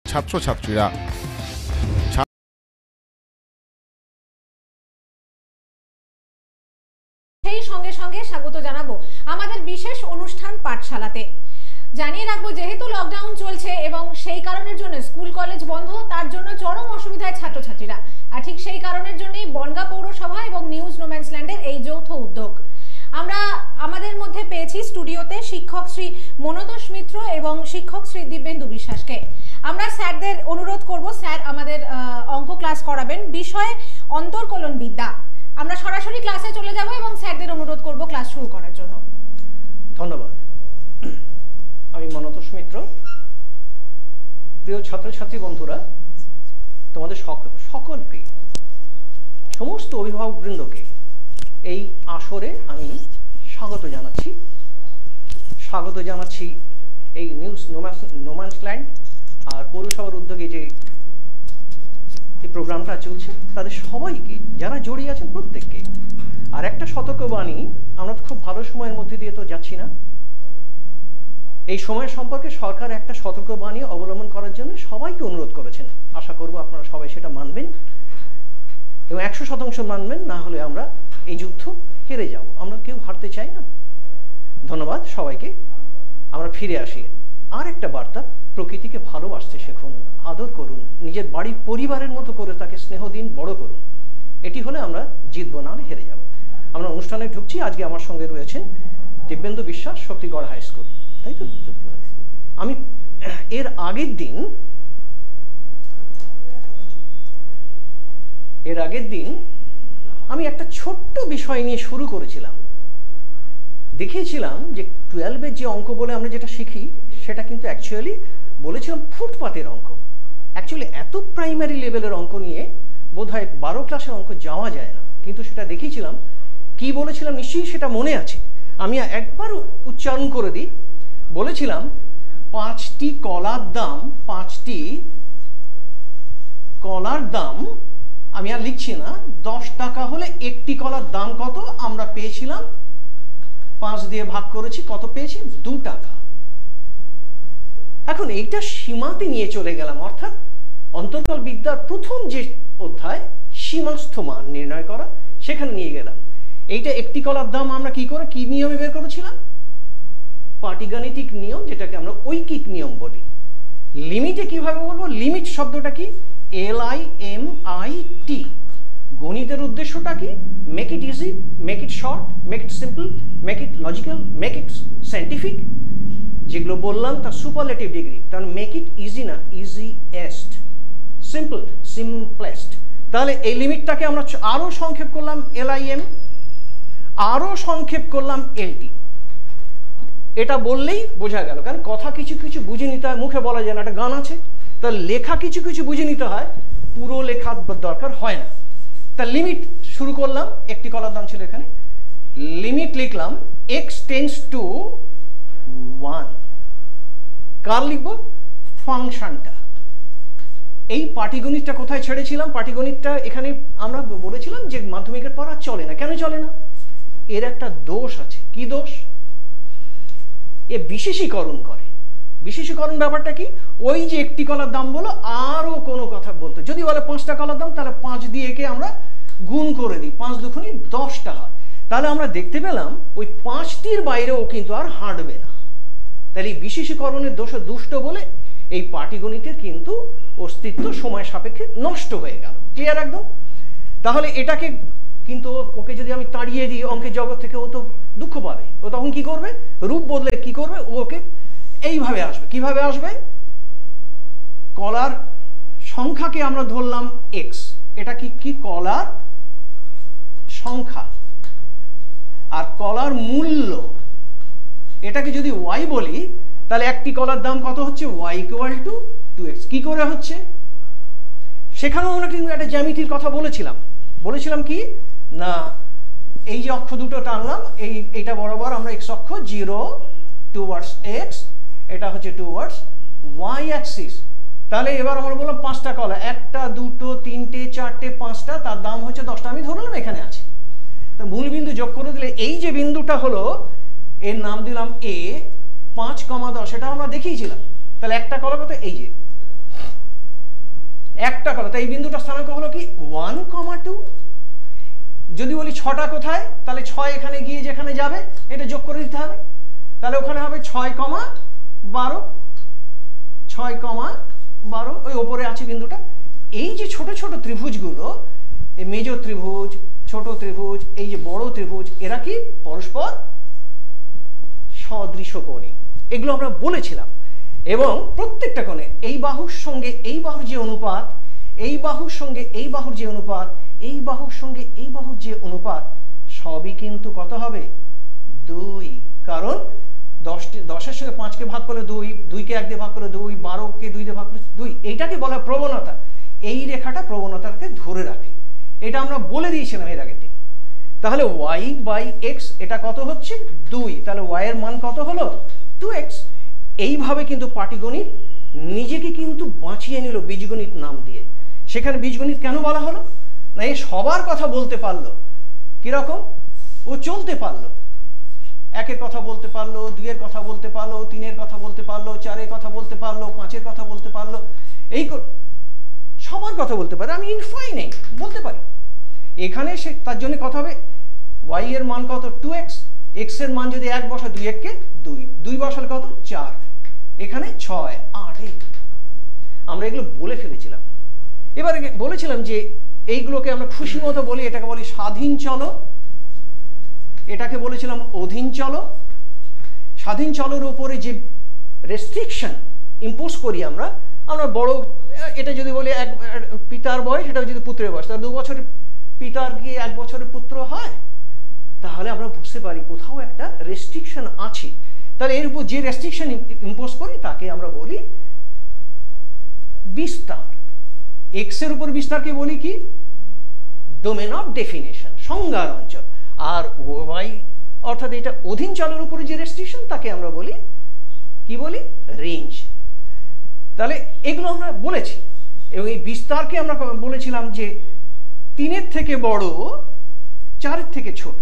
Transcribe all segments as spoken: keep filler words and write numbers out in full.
ছাত্রছাত্রীরা সেই সঙ্গে সঙ্গে স্বাগত জানাবো আমাদের বিশেষ অনুষ্ঠান পাঠশালাতে। জানিয়ে রাখবো, যেহেতু লকডাউন চলছে এবং সেই কারণের জন্য স্কুল কলেজ বন্ধ, তার জন্য চরম অসুবিধায় ছাত্রছাত্রীরা। আর ঠিক সেই কারণের জন্যই বনগাঁ পৌরসভা এবং নিউজ নোম্যান্সল্যান্ডের এই যৌথ উদ্যোগ। আমরা আমাদের মধ্যে পেয়েছি স্টুডিওতে শিক্ষক শ্রী মনোতোষ মিত্র এবং শিক্ষক শ্রী দিব্যেন্দু বিশ্বাসকে। আমরা স্যারদের অনুরোধ করব, স্যার আমাদের অঙ্ক ক্লাস করাবেন, বিষয় অন্তর্কলন বিদ্যা। আমরা সরাসরি ক্লাসে চলে যাব এবং স্যারদের অনুরোধ করব ক্লাস শুরু করার জন্য। ধন্যবাদ। আমি মনোতোষ মিত্র। প্রিয় ছাত্রছাত্রী বন্ধুরা, তোমাদের সকলকে, সমস্ত অভিভাবকবৃন্দকে এই আসরে আমি স্বাগত জানাচ্ছি। স্বাগত জানাচ্ছি এই নিউজ নোম্যান্সল্যান্ড আর পৌরসভার উদ্যোগে যে এই প্রোগ্রামটা চলছে, তাদের সবাইকে, যারা জড়িয়ে আছেন প্রত্যেককে। আর একটা সতর্কবাণী, আমরা তো খুব ভালো সময়ের মধ্যে দিয়ে তো যাচ্ছি না। এই সময় সম্পর্কে সরকার একটা সতর্কবাণী অবলম্বন করার জন্য সবাইকে অনুরোধ করেছেন। আশা করব আপনারা সবাই সেটা মানবেন এবং একশো শতাংশ মানবেন, না হলে আমরা এই যুদ্ধ হেরে যাব। আমরা কেউ হারতে চাই না। ধন্যবাদ সবাইকে। আমরা ফিরে আসি। আর একটা বার্তা, প্রকৃতিকে ভালোবাসতে শিখুন, আদর করুন, নিজের বাড়ির পরিবারের মতো করে তাকে স্নেহ দিন, বড় করুন। এটি হলে আমরা জিতবো, না হেরে যাব। আমরা অনুষ্ঠানে ঢুকছি। আজকে আমার সঙ্গে রয়েছেন দিব্যেন্দু বিশ্বাস, শক্তিগড় হাই স্কুল, তাই তো? আমি এর আগের দিন এর আগের দিন আমি একটা ছোট্ট বিষয় নিয়ে শুরু করেছিলাম। দেখিয়েছিলাম যে টুয়েলভের যে অঙ্ক বলে আমরা যেটা শিখি, সেটা কিন্তু অ্যাকচুয়ালি বলেছিলাম ফুটপাতের অঙ্ক। অ্যাকচুয়ালি এত প্রাইমারি লেভেলের অঙ্ক নিয়ে বোধহয় বারো ক্লাসের অঙ্ক যাওয়া যায় না, কিন্তু সেটা দেখিয়েছিলাম। কি বলেছিলাম নিশ্চয়ই সেটা মনে আছে। আমি একবার উচ্চারণ করে দিই। বলেছিলাম পাঁচটি কলার দাম, পাঁচটি কলার দাম, আমি আর লিখছি না, দশ টাকা হলে একটি কলার দাম কত? আমরা পেয়েছিলাম, পাঁচ দিয়ে ভাগ করেছি, কত পেয়েছি? দু টাকা। এখন এইটা সীমাতে নিয়ে চলে গেলাম, অর্থাৎ অন্তর্কল বিদ্যার প্রথম যে অধ্যায় সীমাস্থ মান নির্ণয় করা, সেখানে নিয়ে গেলাম। এইটা একটি কলার দাম আমরা কি করে, কি নিয়মে বের করেছিলাম? পাটিগাণিতিক নিয়ম, যেটাকে আমরা ঐকিক নিয়ম বলি। লিমিটে কিভাবে বলবো? লিমিট শব্দটা কি? L I M I T. গণিতের উদ্দেশ্যটা কি? Make it easy, make it short, make it simple, make it logical, make it scientific. যেগুলো বললাম তার সুপারলেটিভ ডিগ্রি। তার মেক ইট ইজি না, ইজিয়েস্ট, সিম্পল, সিম্পলেস্ট। তাহলে এই লিমিটটাকে আমরা আরো সংক্ষেপ করলাম এল আই এম, আরো সংক্ষেপ করলাম এল টি। এটা বললেই বোঝা গেল, কারণ কথা কিছু কিছু বুঝে নিতে হয়, মুখে বলা যায় না। একটা গান আছে, তার লেখা কিছু কিছু বুঝে নিতে হয়, পুরো লেখার দরকার হয় না। তার লিমিট শুরু করলাম, একটি কলার দাম ছিল এখানে, লিমিট লিখলাম এক্স টেন্স টু ওয়ান। কার লিখবো? ফাংশনটা। এই পাটিগণিতটা কোথায় ছেড়েছিলাম? পাটিগণিতটা এখানে আমরা বলেছিলাম যে মাধ্যমিকের পর আর চলে না। কেন চলে না? এর একটা দোষ আছে। কি দোষ? এ বিশেষীকরণ করে। বিশেষীকরণ ব্যাপারটা কি? ওই যে একটি কলার দাম বলো, আরো কোনো কথা বলতো। যদি বলে পাঁচটা কলার দাম, তাহলে পাঁচ দিয়ে একে আমরা গুণ করে দিই, পাঁচ দুগুণে দশটা হয়। তাহলে আমরা দেখতে পেলাম ওই পাঁচটির বাইরেও কিন্তু আর হাঁটবে না। তাহলে এই বিশেষীকরণের দোষে দুষ্ট বলে এই পাটিগণিতের কিন্তু অস্তিত্ব সময় সাপেক্ষে নষ্ট হয়ে গেল। ক্লিয়ার একদম? তাহলে এটাকে কিন্তু ওকে যদি আমি তাড়িয়ে দিই অঙ্কের জগৎ থেকে, ও তো দুঃখ পাবে। ও তখন কি করবে? রূপ বদলে কি করবে? ওকে এইভাবে আসবে। কিভাবে আসবে? কলার সংখ্যাকে আমরা ধরলাম এক্স, এটা কি কি কলার সংখ্যা, আর কলার মূল্য এটাকে যদি ওয়াই বলি, তাহলে একটি কলার দাম কত হচ্ছে? Y equal to two x. কি করে হচ্ছে? সেখানেও আমরা কিন্তু একটা জ্যামিতির কথা বলেছিলাম। বলেছিলাম কি না, এই যে অক্ষ দুটো টানলাম, এই এইটা বরাবর আমরা এক্স অক্ষ, জিরো টুয়ার্ডস এক্স, এটা হচ্ছে টুয়ার্ডস ওয়াই অ্যাক্সিস। তাহলে এবার আমরা বললাম পাঁচটা কলা, একটা দুটো তিনটে চারটে পাঁচটা, তার দাম হচ্ছে দশটা। আমি ধরলাম এখানে আছে, তো মূল বিন্দু যোগ করে দিলে এই যে বিন্দুটা হলো, এর নাম দিলাম এ, পাঁচ কমা দশ, এটা আমরা দেখিয়েছিলাম। তাহলে একটা কলা কত? এই যে একটা কলা, তাই এই বিন্দুটা স্থানাঙ্ক হলো কি ওয়ান কমা টু। যদি বলি ছটা কোথায়, তাহলে ছয় এখানে গিয়ে যেখানে যাবে এটা যোগ করে দিতে হবে, তাহলে ওখানে হবে ছয় কমা বারো, ছয় কমা বারো, ওই ওপরে আছে বিন্দুটা। এই যে ছোট ছোট ত্রিভুজগুলো, এই মেজ ত্রিভুজ, ছোট ত্রিভুজ, এই যে বড় ত্রিভুজ, এরা কি পরস্পর সদৃশকোণী, এগুলো আমরা বলেছিলাম। এবং প্রত্যেকটা কোণে এই বাহুর সঙ্গে এই বাহুর যে অনুপাত, এই বাহুর সঙ্গে এই বাহুর যে অনুপাত, এই বাহুর সঙ্গে এই বাহুর যে অনুপাত, সবই কিন্তু কত হবে দুই। কারণ দশটি দশের সঙ্গে পাঁচকে ভাগ করলে দুই, দুইকে এক দিয়ে ভাগ করলে দুই, বারোকে দুই দিয়ে ভাগ করলে দুই, এইটাকে বলা প্রবণতা। এই রেখাটা প্রবণতাকে ধরে রাখে, এটা আমরা বলে দিয়েছিলাম এর আগের দিন। তাহলে ওয়াই বাই এক্স এটা কত হচ্ছে দুই, তাহলে ওয়াই এর মান কত হলো টু এক্স। এইভাবে কিন্তু পাটিগণিত নিজেকে কিন্তু বাঁচিয়ে নিল বীজগণিত নাম দিয়ে। সেখানে বীজগণিত কেন বলা হলো না, এ সবার কথা বলতে পারলো, কিরকম ও চলতে পারলো, একের কথা বলতে পারলো, দুইয়ের কথা বলতে পারলো, তিনের কথা বলতে পারলো, চারের কথা বলতে পারলো, পাঁচের কথা বলতে পারলো, এই সবার কথা বলতে পারে। আমি ইনফাইনাইট বলতে পারি। এখানে সে তার জন্য কথা হবে ওয়াই এর মান কত টু এক্স, এক্স এর মান যদি এক বসা, দুই এককে দুই, দুই বসালে কত চার, এখানে ছয় আট। এই আমরা এগুলো বলে ফেলেছিলাম। এবার বলেছিলাম যে এইগুলোকে আমরা খুশি মতো বলি, এটাকে বলি স্বাধীন চলো, এটাকে বলেছিলাম অধীন চলো। স্বাধীন চলের উপরে যে রেস্ট্রিকশন ইম্পোজ করি আমরা, আমরা বড়, এটা যদি বলি এক পিতার বয়স, এটা যদি পুত্রের বয়স, তাহলে দু বছরের পিতার কি এক বছরের পুত্র হয়? তাহলে আমরা বুঝতে পারি কোথাও একটা রেস্ট্রিকশন আছে। তাহলে এর উপর যে রেস্ট্রিকশন ইম্পোজ করি তাকে আমরা বলি বিস্তার। এক্স এর উপর বিস্তারকে বলি কি ডোমেন অফ ডেফিনেশন, সংজ্ঞার অঞ্চল। আর ওয়াই অর্থাৎ এটা অধীন চলের উপরে যে রেস্ট্রিকশন তাকে আমরা বলি কি বলি রেঞ্জ। তাহলে এগুলো আমরা বলেছি। এবং এই বিস্তারকে আমরা বলেছিলাম যে তিনের থেকে বড়, চারের থেকে ছোট।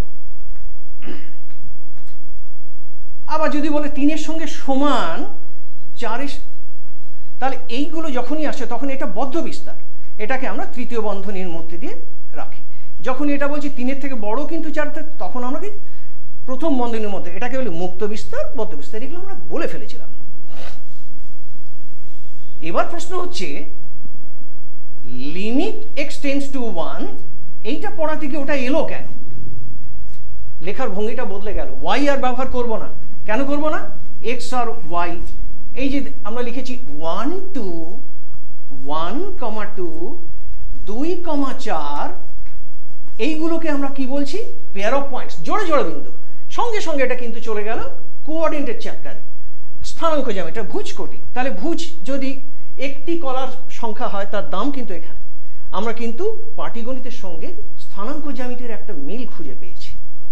আবার যদি বলে তিনের সঙ্গে সমান, চারের, তাহলে এইগুলো যখনই আসে তখন এটা বদ্ধ বিস্তার, এটাকে আমরা তৃতীয় বন্ধনীর মধ্যে দিয়ে রাখি। যখন এটা বলছি তিনের থেকে বড় কিন্তু চার, তখন আমরা কি প্রথম বন্ধনীর মধ্যে, এটাকে বলি মুক্ত বিস্তার, বদ্ধ বিস্তার। এগুলো আমরা বলে ফেলেছিলাম। এবার প্রশ্ন হচ্ছে limit x tends to one, এইটা পড়াতে গিয়ে ওটা এলো কেন? লেখার ভঙ্গিটা বদলে গেল। ওয়াই আর ব্যবহার করব না, কেন করব না? এক্স আর ওয়াই, এই যে আমরা লিখেছি one two, one comma two, দুই কমা চার, এইগুলোকে আমরা কি বলছি পেয়ার অফ পয়েন্টস, জোড়ে জোড়ে বিন্দু। সঙ্গে সঙ্গে এটা কিন্তু চলে গেল কোঅর্ডিনেটের চ্যাপ্টারে, স্থানাঙ্ক জ্যামিতি, এটা ভুজ কোটি। তাহলে ভুজ যদি একটি কলার সংখ্যা হয় তার দাম কিন্তু এখানে। আমরা কিন্তু পাটিগণিতের সঙ্গে স্থানাঙ্ক জ্যামিতির একটা মিল খুঁজে পেয়েছি।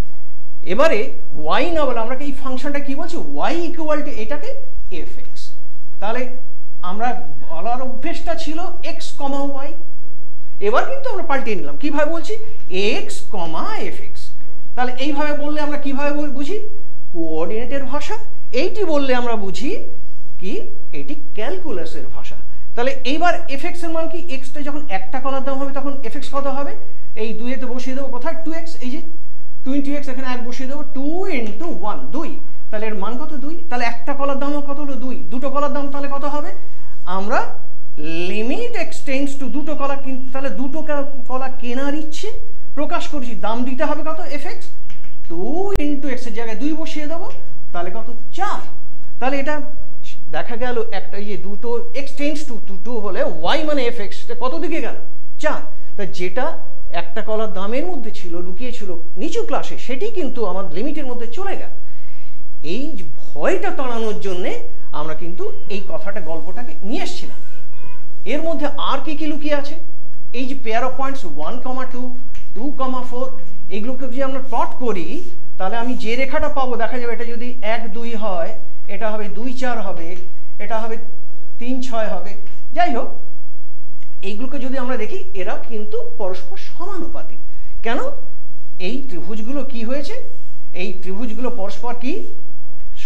এবারে ওয়াই না বলে আমরা এই ফাংশনটা কি বলছি ওয়াই ইকুয়াল টু এটাকে এফ এক্স। তাহলে আমরা বলার অভ্যেসটা ছিল এক্স কমা ওয়াই, এবার কিন্তু আমরা পাল্টিয়ে নিলাম। কিভাবে বলছি এক্স কমা এফ এক্স। তাহলে এইভাবে বললে আমরা কিভাবে বুঝি কোঅর্ডিনেটের ভাষা, এইটি বললে আমরা বুঝি কি এটি ক্যালকুলাসের ভাষা। তাহলে এইবার এফ এক্স এর মান কি, এক্সটা যখন একটা কলার দাম হবে তখন এফ এক্স কত হবে, এই দুইতে বসিয়ে দেবো কোথায় টু এক্স, এই যে টোয়েন্টি এক্স এখানে এক বসিয়ে দেবো, টু ইন্টু ওয়ান দুই, তাহলে এর মান কত দুই। তাহলে একটা কলার দাম কত হলো দুই, দুটো কলার দাম তাহলে কত হবে, আমরা লিমিট এক্স টেন্ডস টু দুটো কলা, তাহলে দুটো কলা কেনার ইচ্ছে প্রকাশ করছি, দাম দিতে হবে কত f x, two into x এর জায়গায় দুই বসিয়ে দেবো, তাহলে কত চার। তাহলে এটা দেখা গেল একটা এই যে দুটো x tends to two two হলে ওয়াই মানে এফ এক্স কত দিকে গেল চার। তা যেটা একটা কলার দামের মধ্যে ছিল লুকিয়ে ছিল নিচু ক্লাসে, সেটি কিন্তু আমার লিমিটের মধ্যে চলে গেল। এই ভয়টা তাড়ানোর জন্যে আমরা কিন্তু এই কথাটা গল্পটাকে নিয়ে এসেছিলাম। এর মধ্যে আর কি কি লুকিয়ে আছে, এই যে pair of points one comma two, two comma four, এইগুলোকে যদি আমরা প্লট করি তাহলে আমি যে রেখাটা পাবো দেখা যাবে এটা যদি এক দুই হয়, এটা হবে দুই চার হবে, এটা হবে তিন ছয় হবে। যাই হোক, এইগুলোকে যদি আমরা দেখি এরা কিন্তু পরস্পর সমানুপাতিক। কেন? এই ত্রিভুজগুলো কি হয়েছে, এই ত্রিভুজগুলো পরস্পর কি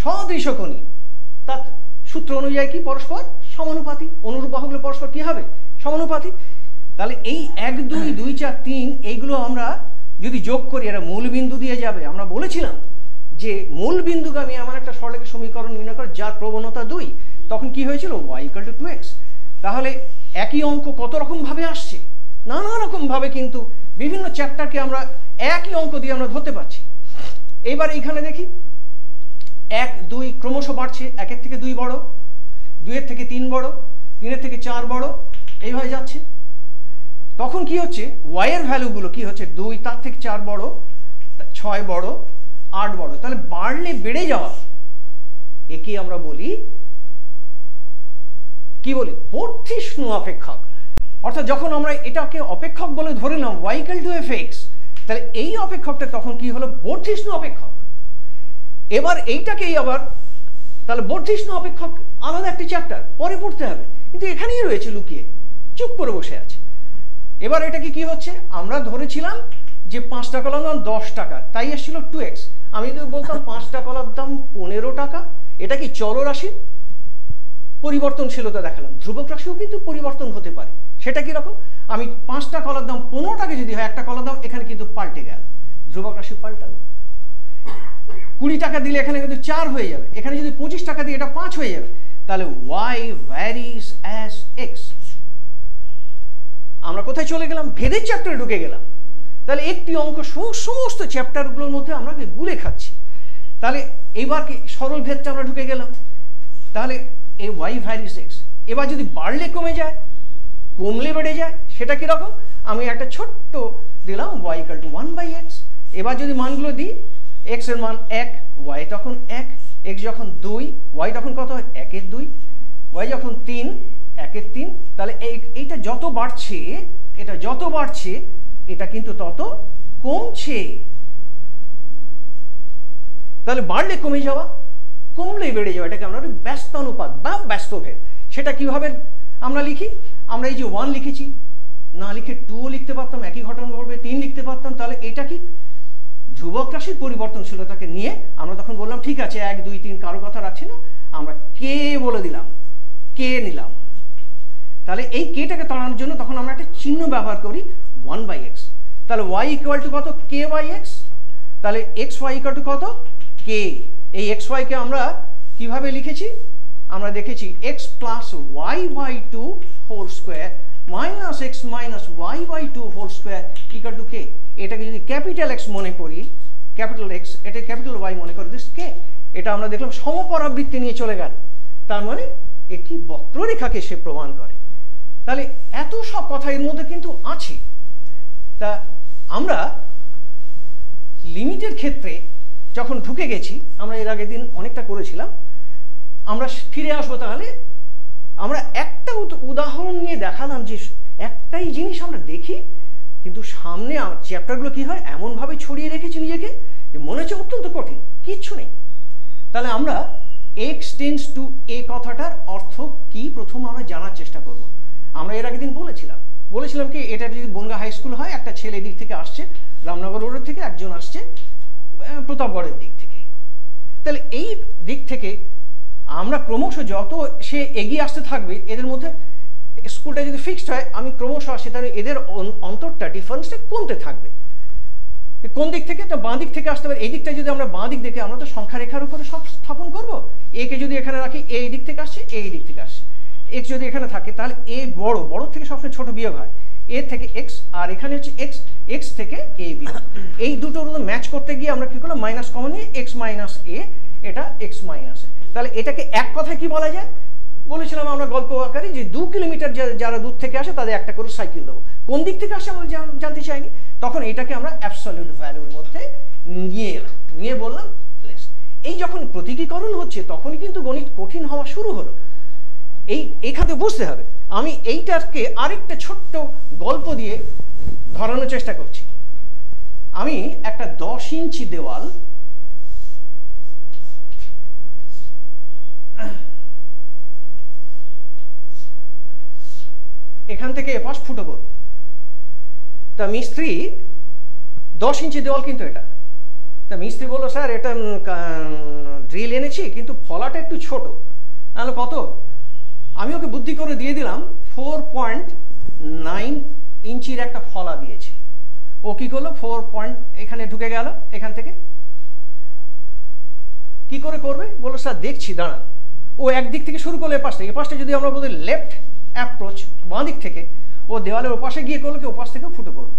সদৃশকোণী, তার সূত্র অনুযায়ী কি পরস্পর সমানুপাতিক। অনুরূপ বাহুগুলো পরস্পর কি হবে সমানুপাতিক। তাহলে এই এক দুই দুই চার তিন এইগুলো আমরা যদি যোগ করি এরা মূল বিন্দু দিয়ে যাবে। আমরা বলেছিলাম যে মূল বিন্দুগামী এমন একটা সরলরেখা সমীকরণ নির্ণয় করে যার প্রবণতা দুই, তখন কি হয়েছিল y equal to two x. তাহলে একই অঙ্ক কত রকম ভাবে আসছে, নানা রকম ভাবে, কিন্তু বিভিন্ন চ্যাপ্টারকে আমরা একই অঙ্ক দিয়ে আমরা ধরতে পারছি। এবার এইখানে দেখি এক দুই ক্রমশ বাড়ছে, একের থেকে দুই বড়, দুইয়ের থেকে তিন বড়, তিনের থেকে চার বড়, এইভাবে যাচ্ছে। তখন কি হচ্ছে y এর ভ্যালুগুলো কি হচ্ছে, দুই তার থেকে চার বড়, ছয় বড়, আট বড়। তাহলে বাড়লে বেড়ে যাওয়া একে আমরা বলি কি বলি, বর্ধিষ্ণু অপেক্ষক। অর্থাৎ যখন আমরা এটাকে অপেক্ষক বলে ধরে নিলাম y equal to f x, তাহলে এই অপেক্ষকটা তখন কি হলো, বর্ধিষ্ণু অপেক্ষক। এবার এইটাকেই আবার তাহলে বর্ধিষ্ণু অপেক্ষক আলাদা একটি চ্যাপ্টার, পরে পড়তে হবে, কিন্তু এখানেই রয়েছে লুকিয়ে, চুপ করে বসে আছে। এবার এটাকে কি হচ্ছে, আমরা ধরেছিলাম যে পাঁচটা কলার দাম দশ টাকা, তাই এসেছিল টু এক্স। আমি যদি বলতাম পাঁচটা কলার দাম পনেরো টাকা, এটা কি চলরাশি পরিবর্তনশীলতা দেখালাম। ধ্রুবক রাশিও কিন্তু পরিবর্তন হতে পারে। সেটা কি রকম, আমি পাঁচটা কলার দাম পনেরো টাকা যদি হয়, একটা কলার দাম এখানে কিন্তু পাল্টে গেল, ধ্রুবক রাশি পাল্টালো। কুড়ি টাকা দিলে এখানে কিন্তু চার হয়ে যাবে, এখানে যদি পঁচিশ টাকা দিয়ে এটা পাঁচ হয়ে যাবে। তাহলে y ভ্যারিজ অ্যাজ x। আমরা কোথায় চলে গেলাম, ভেদের চ্যাপ্টারে ঢুকে গেলাম। তাহলে একটি অঙ্ক সমস্ত চ্যাপ্টারগুলোর মধ্যে আমরা গুলে খাচ্ছি। তাহলে এইবার কি সরল ভেদটা আমরা ঢুকে গেলাম। তাহলে এই y ভ্যারিজ x, এবার যদি বাড়লে কমে যায়, কমলে বেড়ে যায়, সেটা কিরকম, আমি একটা ছোট্ট দিলাম y equal to one by x. এবার যদি মানগুলো দিই, x এর মান এক, y তখন এক, x যখন দুই, y তখন কত হয়, একের দুই, y যখন তিন, একের তিন। তাহলে এইটা যত বাড়ছে, এটা যত বাড়ছে, এটা কিন্তু তত কমছে। তাহলে বাড়লে কমে যাওয়া, কমলে বেড়ে যাওয়া, এটাকে আমরা ব্যস্তানুপাত বা ব্যস্তভেদ। সেটা কিভাবে আমরা লিখি, আমরা এই যে ওয়ান লিখেছি, না লিখে টুও লিখতে পারতাম, একই ঘটনা ঘটবে, তিন লিখতে পারতাম। তাহলে এটা কি ধ্রুবক রাশির পরিবর্তনশীলতাকে নিয়ে আমরা তখন বললাম ঠিক আছে এক দুই তিন কারো কথা রাখছি না, আমরা কে বলে দিলাম, কে নিলাম। তাহলে এই কেটাকে তাড়ানোর জন্য তখন আমরা একটা চিহ্ন ব্যবহার করি, ওয়ান বাই এক্স। তাহলে y ইকুয়াল টু কত, কে বাই এক্স। তাহলে এক্স ওয়াই ইকুয়াল টু কত, কে। এই এক্স ওয়াইকে আমরা কিভাবে লিখেছি, আমরা দেখেছি x plus y by two whole square minus x minus y by two whole square equal to k. এটাকে যদি ক্যাপিটাল এক্স মনে করি, ক্যাপিটাল এক্স, এটা ক্যাপিটাল ওয়াই মনে করি, দিস কে। এটা আমরা দেখলাম সমপরাবৃত্তি নিয়ে চলে গেল, তার মানে একটি বক্ররেখাকে সে প্রমাণ করে। তাহলে এত সব কথা এর মধ্যে কিন্তু আছে। তা আমরা লিমিটের ক্ষেত্রে যখন ঢুকে গেছি, আমরা এর আগের দিন অনেকটা করেছিলাম, আমরা ফিরে আসবো। তাহলে আমরা একটা উদাহরণ নিয়ে দেখালাম যে একটাই জিনিস আমরা দেখি, কিন্তু সামনে চ্যাপ্টারগুলো কি হয় এমনভাবে ছড়িয়ে রেখেছি নিজেকে যে মনে হচ্ছে অত্যন্ত কঠিন, কিচ্ছু নেই। তাহলে আমরা এক্স টেন্স টু এ কথাটার অর্থ কি প্রথম আমরা জানার চেষ্টা করব। আমরা এর আগের দিন বলেছিলাম বলেছিলাম কি, এটা যদি বনগা হাই স্কুল হয়, একটা ছেলে দিক থেকে আসছে রামনগর রোডের থেকে, একজন আসছে প্রতাপগড়ের দিক থেকে। তাহলে এই দিক থেকে আমরা ক্রমশ যত সে এগিয়ে আসতে থাকবে, এদের মধ্যে স্কুলটা যদি ফিক্সড হয়, আমি ক্রমশ আসি, তাহলে এদের অন্তরটা ডিফারেন্সটা কমতে থাকবে। কোন দিক থেকে, তো বাঁ দিক থেকে আসতে পারে। এই দিকটা যদি আমরা বাঁ দিক দেখে, আমরা তো সংখ্যা রেখার উপরে সব স্থাপন করবো। একে যদি এখানে রাখি, এই দিক থেকে আসছে, এই দিক থেকে আসছে। এক্স যদি এখানে থাকে, তাহলে এ বড়, বড় থেকে সবসময় ছোট বিয়োগ হয়, এ থেকে এক্স, আর এখানে হচ্ছে এক্স, এক্স থেকে এ বিয়োগ। এই দুটোর ম্যাচ করতে গিয়ে আমরা কি করলাম, মাইনাস কমন নিয়ে এক্স মাইনাস এ, এটা এক্স মাইনাস এ। তাহলে এটাকে এক কথায় কি বলা যায়, বলেছিলাম আমরা গল্প আকারে যে দু কিলোমিটার যারা দূর থেকে আসে তাদের একটা করে সাইকেল দেবো। কোন দিক থেকে আসে আমরা জানতে চাইনি, তখন এটাকে আমরা অ্যাবসলিউট ভ্যালুর মধ্যে নিয়ে এলাম, নিয়ে বললাম লেস। এই যখন প্রতীকীকরণ হচ্ছে, তখনই কিন্তু গণিত কঠিন হওয়া শুরু হলো। এই এখানে বুঝতে হবে। আমি এইটাকে আরেকটা ছোট্ট গল্প দিয়ে ধরানোর চেষ্টা করছি। আমি একটা দশ ইঞ্চি দেওয়াল, এখান থেকে এপাশ ফুটো করব। তা মিস্ত্রি দশ ইঞ্চি দেওয়াল কিন্তু এটা। তা মিস্ত্রি বললো, স্যার এটা ড্রিল এনেছি, কিন্তু ফলাটা একটু ছোট। তাহলে কত, আমি ওকে বুদ্ধি করে দিয়ে দিলাম ফোর পয়েন্ট ইঞ্চির একটা ফলা দিয়েছে, ও কি করলো ফোর পয়েন্ট এখানে ঢুকে গেল, এখান থেকে কি করে করবে বললো স্যার দেখছি দাঁড়ান। ও একদিক থেকে শুরু করলো, এপাশ থেকে, এপাশটা যদি আমরা বলি লেফট অ্যাপ্রোচ বাঁ দিক থেকে, ও দেওয়ালের ওপাশে গিয়ে করলো কি ওপাশ থেকে ফুটো করলো।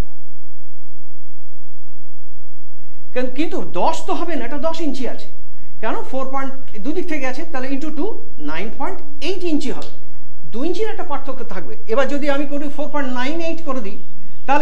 কিন্তু দশ তো হবে না, এটা দশ ইঞ্চি আছে, কেন ফোর পয়েন্ট দুদিক থেকে আছে, তাহলে into two nine point eight inch হবে, দু ইঞ্চির একটা পার্থক্য থাকবে। এবার যদি আমি করি ফোর পয়েন্ট নাইন এইট করে দিই, তাহলে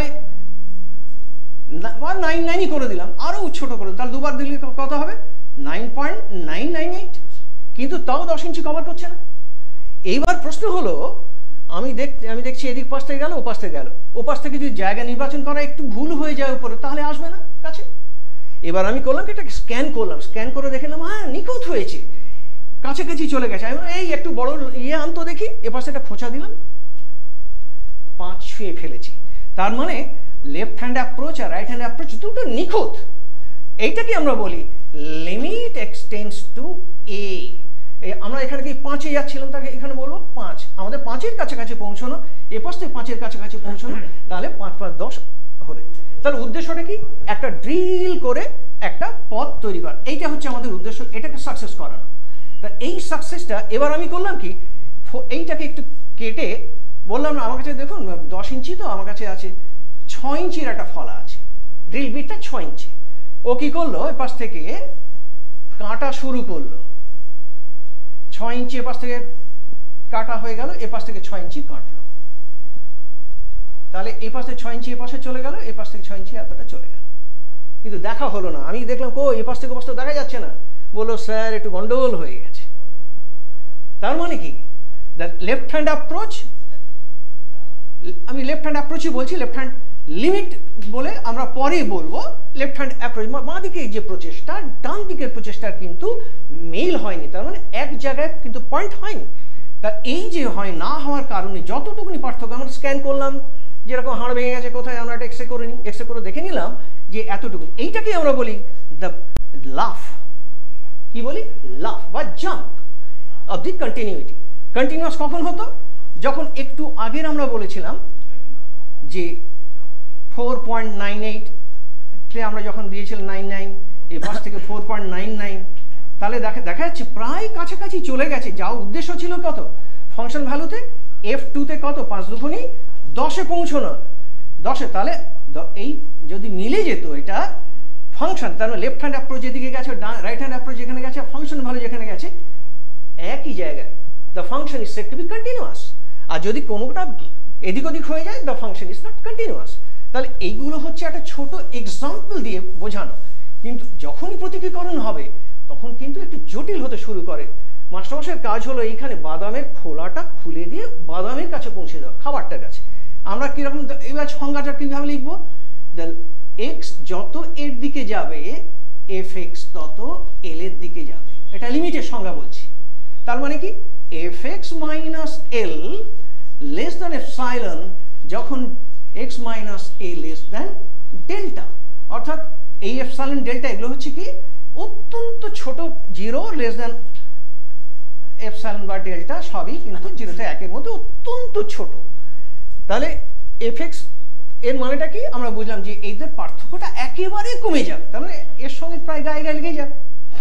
বা নাইন নাইনই করে দিলাম, আরও ছোটো করে, তাহলে দুবার দিলে কত হবে nine point nine nine eight, কিন্তু তাও দশ ইঞ্চি কভার করছে না। এইবার প্রশ্ন হলো আমি দেখ আমি দেখছি এদিক পাশ থেকে গেল, ও পাশ থেকে গেল, ও পাশ থেকে যদি জায়গা নির্বাচন করা একটু ভুল হয়ে যায় উপরে, তাহলে আসবে না কাছে। এবার আমি করলাম কি এটাকে স্ক্যান করলাম, স্ক্যান করে দেখলাম হ্যাঁ নিখুঁত হয়েছে, কাছাকাছি চলে গেছে। আমি এই একটু বড় ইয়ে আনতো দেখি, এ পাশে একটা খোঁচা দিলাম, পাঁচ ছুঁয়ে ফেলেছি। তার মানে লেফট হ্যান্ড অ্যাপ্রোচ আর রাইট হ্যান্ড অ্যাপ্রোচ দুটো নিখুঁত। এইটাকে আমরা বলি লিমিট এক্সটেন্ডস টু এ। আমরা এখানে কি পাঁচে যাচ্ছিলাম, তাকে এখানে বলবো পাঁচ, আমাদের পাঁচের কাছাকাছি পৌঁছানো, এ পাশ থেকে পাঁচের কাছাকাছি পৌঁছানো, তাহলে পাঁচ পাঁচ দশ হলে, তাহলে উদ্দেশ্যটা কি একটা ড্রিল করে একটা পথ তৈরি করা, এইটা হচ্ছে আমাদের উদ্দেশ্য, এটাকে সাকসেস করানো। তা এই সাকসেসটা এবার আমি করলাম কি এইটাকে একটু কেটে বললাম না, আমার কাছে দেখুন দশ ইঞ্চি তো আমার কাছে আছে, ছয় ইঞ্চির একটা ফলা আছে, ড্রিল বিটটা ছয় ইঞ্চি। ও কি করলো এ পাশ থেকে কাটা শুরু করলো, ছয় ইঞ্চি এ পাশ থেকে কাটা হয়ে গেল, এ পাশ থেকে ছয় ইঞ্চি কাটলো, তাহলে এই পাশ থেকে ছয় ইঞ্চি এ পাশে চলে গেল, এ পাশ থেকে ছয় ইঞ্চি এতটা চলে গেল, কিন্তু দেখা হলো না। আমি দেখলাম কো এ পাশ থেকে ও পাশ থেকে দেখা যাচ্ছে না, বললো স্যার একটু গন্ডগোল হয়ে গেছে। তার মানে কি দ্য লেফট হ্যান্ড অ্যাপ্রোচ, আমি লেফট হ্যান্ড অ্যাপ্রোচই বলছি, লেফট হ্যান্ড লিমিট বলে আমরা পরে বলবো। লেফট হ্যান্ড অ্যাপ্রোচ বাঁ দিকে যে প্রচেষ্টা, ডান দিকের প্রচেষ্টার কিন্তু মেইল হয়নি, তার মানে এক জায়গায় কিন্তু পয়েন্ট হয়নি। তা এই যে হয় না হওয়ার কারণে যতটুকুনি পার্থক্য, আমরা স্ক্যান করলাম যেরকম হাড় ভেঙে গেছে কোথায়, আমরা একটা এক্স রে করে নিই, এক্স রে করে দেখে নিলাম যে এতটুকু। এইটাকে আমরা বলি দ্য লাফ, কি বলি লাফ বা jump off the continuity. Continuous কখন হতো, যখন একটু আগের আমরা বলেছিলাম যে ফোর পয়েন্ট নাইন এইট আমরা যখন দিয়েছিলাম নাইন নাইন, এই পাশ থেকে ফোর পয়েন্ট নাইন নাইন, তাহলে দেখা দেখা যাচ্ছে প্রায় কাছাকাছি চলে গেছে। যা উদ্দেশ্য ছিল কত ফাংশন ভ্যালুতে, এফ টুতে কত পাঁচ দুগুণই দশে পৌঁছানো, দশে, তাহলে এই যদি মিলে যেত এটা ফাংশন, তার মানে লেফট হ্যান্ড অ্যাপ্রোচ যেদিকে গেছে, রাইট হ্যান্ড অ্যাপ্রোচ যেখানে গেছে, ফাংশন ভ্যালু যেখানে গেছে, একই জায়গায়, the function is said to be continuous. আর যদি কোনোটা এদিক ওদিক হয়ে যায়, the function is not continuous. তাহলে এইগুলো হচ্ছে একটা ছোট এক্সাম্পল দিয়ে বোঝানো, কিন্তু যখনই প্রতীকীকরণ হবে তখন কিন্তু একটু জটিল হতে শুরু করে। মাস্টারমশাইয়ের কাজ হলো এইখানে বাদামের খোলাটা খুলে দিয়ে বাদামের কাছে পৌঁছে দেওয়া, খাবারটার কাছে। আমরা কীরকম এবার সংজ্ঞাটা কীভাবে লিখবো, দ্য এক্স যত এর দিকে যাবে এফ এক্স তত এল এর দিকে যাবে, এটা লিমিটের সংজ্ঞা বলছি। তার মানে কি f x minus l less than epsilon যখন x minus a less than delta, অর্থাৎ এই এপসাইলন ডেল্টা এগুলো হচ্ছে কি অত্যন্ত ছোট, জিরো লেস দ্যান এপসাইলন বা ডেল্টা সবই কিন্তু জিরো থেকে একের মধ্যে অত্যন্ত ছোট। তাহলে এফ এক্স এর মানেটা কি আমরা বুঝলাম যে এইদের পার্থক্যটা একেবারে কমে যাবে, তার মানে এর সঙ্গে প্রায় গায়ে গায়ে লেগে যাবে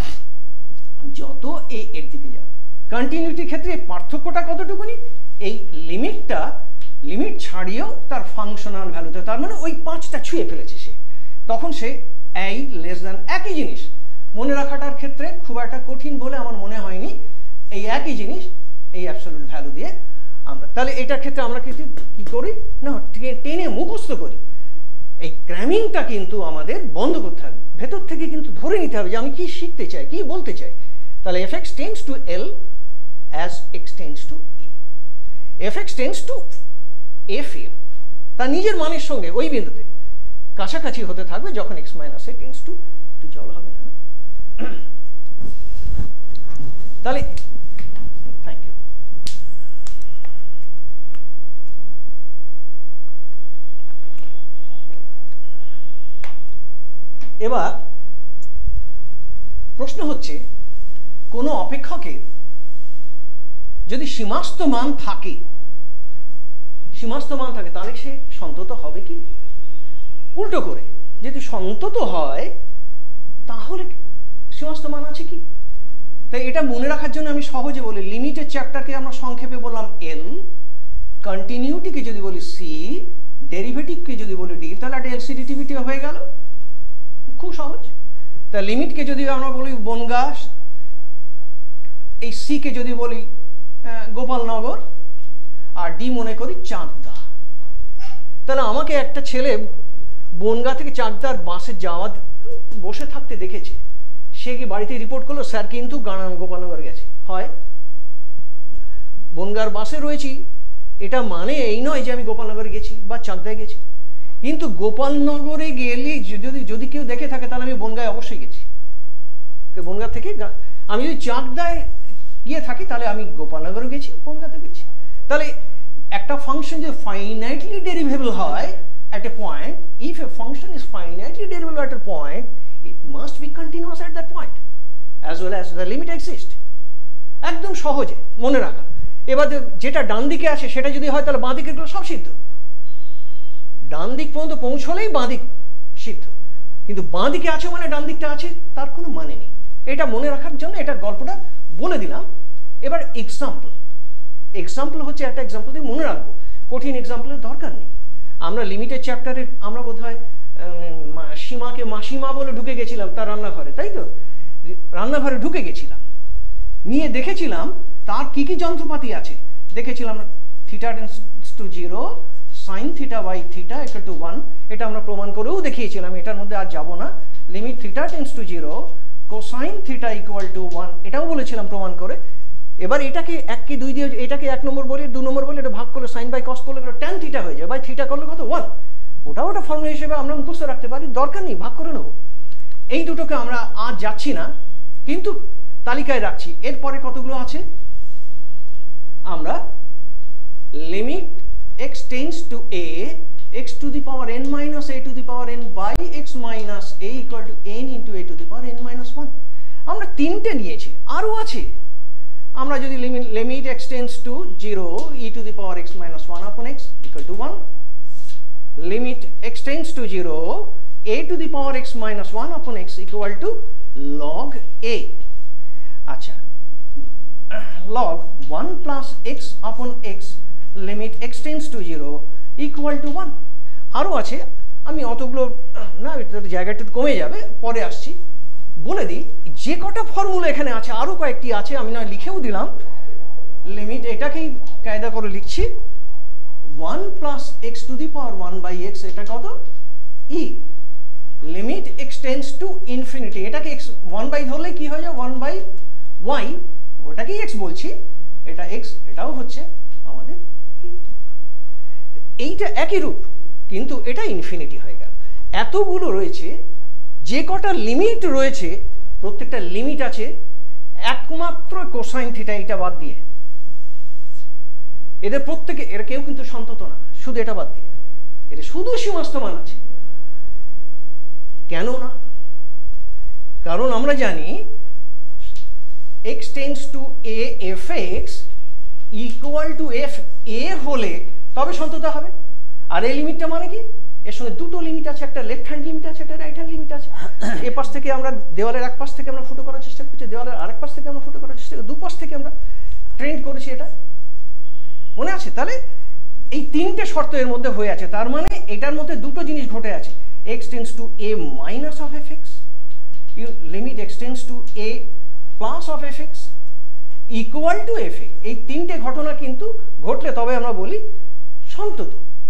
যত এ এর দিকে যাবে। কন্টিনিউটির ক্ষেত্রে পার্থক্যটা কতটুকুনি, এই লিমিটটা লিমিট ছাড়িয়েও তার ফাংশনাল ভ্যালুতে, তার মানে ওই পাঁচটা ছুঁয়ে ফেলেছে সে, তখন সে এই লেস দ্যান, একই জিনিস মনে রাখাটার ক্ষেত্রে খুব একটা কঠিন বলে আমার মনে হয়নি। এই একই জিনিস এই অ্যাবসলিউট ভ্যালু দিয়ে আমরা, তাহলে এটার ক্ষেত্রে আমরা কিন্তু কি করি না টেনে মুখস্থ করি। এই ক্র্যামিংটা কিন্তু আমাদের বন্ধ করতে হবে, ভেতর থেকে কিন্তু ধরে নিতে হবে যে আমি কি শিখতে চাই, কি বলতে চাই। তাহলে f x tends to l as x tends to a, f x tends to f a, তার নিজের মানের সঙ্গে ওই বিন্দুতে কাছাকাছি হতে থাকবে যখন x minus a tends to, একটু জল হবে না, তাহলে থ্যাংক ইউ। এবার প্রশ্ন হচ্ছে কোনো অপেক্ষকের যদি সীমাস্থ মান থাকে, সীমাস্থ মান থাকে, তাহলে সে সন্তত হবে কি? উল্টো করে যদি সন্তত হয় তাহলে সীমাস্থ মান আছে কি? তাই এটা মনে রাখার জন্য আমি সহজে বলি, লিমিটের চ্যাপ্টারকে আমরা সংক্ষেপে বললাম এল, কন্টিনিউটিকে যদি বলি সি, ডেরিভেটিভকে যদি বলি ডি, তাহলে একটা এলসিডিটিভিটি হয়ে গেল, খুব সহজ। তা লিমিটকে যদি আমরা বলি বনগাঁ, এই সি কে যদি বলি গোপালনগর, আর ডি মনে করি চাকদা, তাহলে আমাকে একটা ছেলে বনগাঁ থেকে চাকদার বাসে যাওয়া বসে থাকতে দেখেছে, সে কি বাড়িতে রিপোর্ট করলো স্যার কিন্তু গোপালনগর গেছে? হয় বনগাঁর বাসে রয়েছি, এটা মানে এই নয় যে আমি গোপালনগরে গেছি বা চাকদায় গেছি। কিন্তু গোপালনগরে গেলে যদি যদি কেউ দেখে থাকে তাহলে আমি বনগাঁয় অবশ্যই গেছি। বনগাঁ থেকে আমি যদি চাকদায় গিয়ে থাকি তাহলে আমি গোপালনগরে গেছি, বনগাঁতে গেছি। তাহলে একটা ফাংশন যে ফাইনাইটলি ডেরিভেবল হয় at a point, if a function is finitely derivable at a point, it must be continuous at that point as well as the limit exists. একদম সহজে মনে রাখা। এবার যেটা ডান দিকে আছে সেটা যদি হয় তাহলে বাঁ দিকেরগুলো সব সিদ্ধ, ডান দিক পর্যন্ত পৌঁছলেই বাঁ দিক সিদ্ধ, কিন্তু বাঁ দিকে আছে মানে ডান দিকটা আছে তার কোনো মানে নেই। এটা মনে রাখার জন্য এটা গল্পটা বলে দিলাম। এবার এক্সাম্পল, এক্সাম্পল হচ্ছে একটা এক্সাম্পল দিয়ে মনে রাখবো, কঠিন এক্সাম্পলের দরকার নেই। আমরা লিমিটেড চ্যাপ্টারে আমরা বোধহয় সীমাকে মাসিমা বলে ঢুকে গেছিলাম তার রান্নাঘরে, তাই তো? রান্নাঘরে ঢুকে গেছিলাম, নিয়ে দেখেছিলাম তার কি কি যন্ত্রপাতি আছে। দেখেছিলাম theta tends to zero, sine theta by theta equal to one, এটা আমরা প্রমাণ করেও দেখিয়েছিলাম, এটার মধ্যে আর যাব না। Limit theta tends to zero cosine theta equal to one, এটাও বলেছিলাম প্রমাণ করে। এবার এটাকে এক কি দুই দিয়ে, এটাকে এক নম্বর বলি, দু নম্বর বলি, এটা ভাগ করলে সাইন বাই কস করলে ট্যান থিটা হয়ে যায়, বাই থিটা করলে কত? ওয়ান। ওটাও ওটা ফর্মুলা হিসেবে আমরা মুখস্থ রাখতে পারি, দরকার নেই, ভাগ করে নেব। এই দুটোকে আমরা আজ যাচ্ছি না, কিন্তু তালিকায় রাখছি। এরপরে কতগুলো আছে? আমরা limit x tends to a, x to the power n minus a to the power n by x minus a equal to n into a to the power n minus one. আমরা তিনটে নিয়েছি, আরও আছে। আমরা যদি limit limit x tends to zero e to the power x minus one upon x equal to one, limit x tends to zero a to the power x minus one upon x equal to log a. আচ্ছা, log one plus x upon x limit x tends to zero equal to one. আরও আছে, আমি অতগুলো না, জায়গাটা কমে যাবে, পরে আসছি। বলে দিই যে কটা ফর্মুলা এখানে আছে, আরও কয়েকটি আছে, আমি না লিখেও দিলাম। লিমিট এটাকেই কায়দা করে লিখছি, one plus x to the power one by x, এটা কত? E. Limit x tends to infinity, এটাকে এক্স ওয়ান বাই ধরলে কি হয়ে যায়? ওয়ান বাই ওয়াই, ওটাকেই এক্স বলছি, এটা এক্স, এটাও হচ্ছে আমাদের। এইটা একই রূপ, কিন্তু এটা ইনফিনিটি হয়ে গেল। এতগুলো রয়েছে, যে কটা লিমিট রয়েছে প্রত্যেকটা লিমিট আছে একমাত্র কোসাইন থিটা, এটা বাদ দিয়ে। এদের প্রত্যেকে, এর কেউ কিন্তু সন্তত না, শুধু এটা বাদ দিয়ে, এটা শুধু সীমাস্থ মান আছে। কেন না? কারণ আমরা জানি x tends to a f x equal to f a হলে তবে সন্তত হবে। আর এই লিমিটটা মানে কি? এর সঙ্গে দুটো লিমিট আছে, একটা লেফট হ্যান্ড লিমিট আছে, একটা রাইট হ্যান্ড লিমিট আছে। এ পাশ থেকে আমরা দেওয়ালের এক পাশ থেকে আমরা ফুটো করার চেষ্টা করছি, দেওয়ালের আরেক পাশ থেকে আমরা ফুটো করার চেষ্টা করছি, দুপাশ থেকে আমরা ট্রেন্ড করেছি, এটা মনে আছে? তাহলে এই তিনটে শর্ত এর মধ্যে হয়ে আছে, তার মানে এটার মধ্যে দুটো জিনিস ঘটে আছে। X tends to a minus of f x, you limit x tends to a plus of f x equal to f a. এই তিনটে ঘটনা কিন্তু ঘটলে তবে আমরা বলি সন্তত।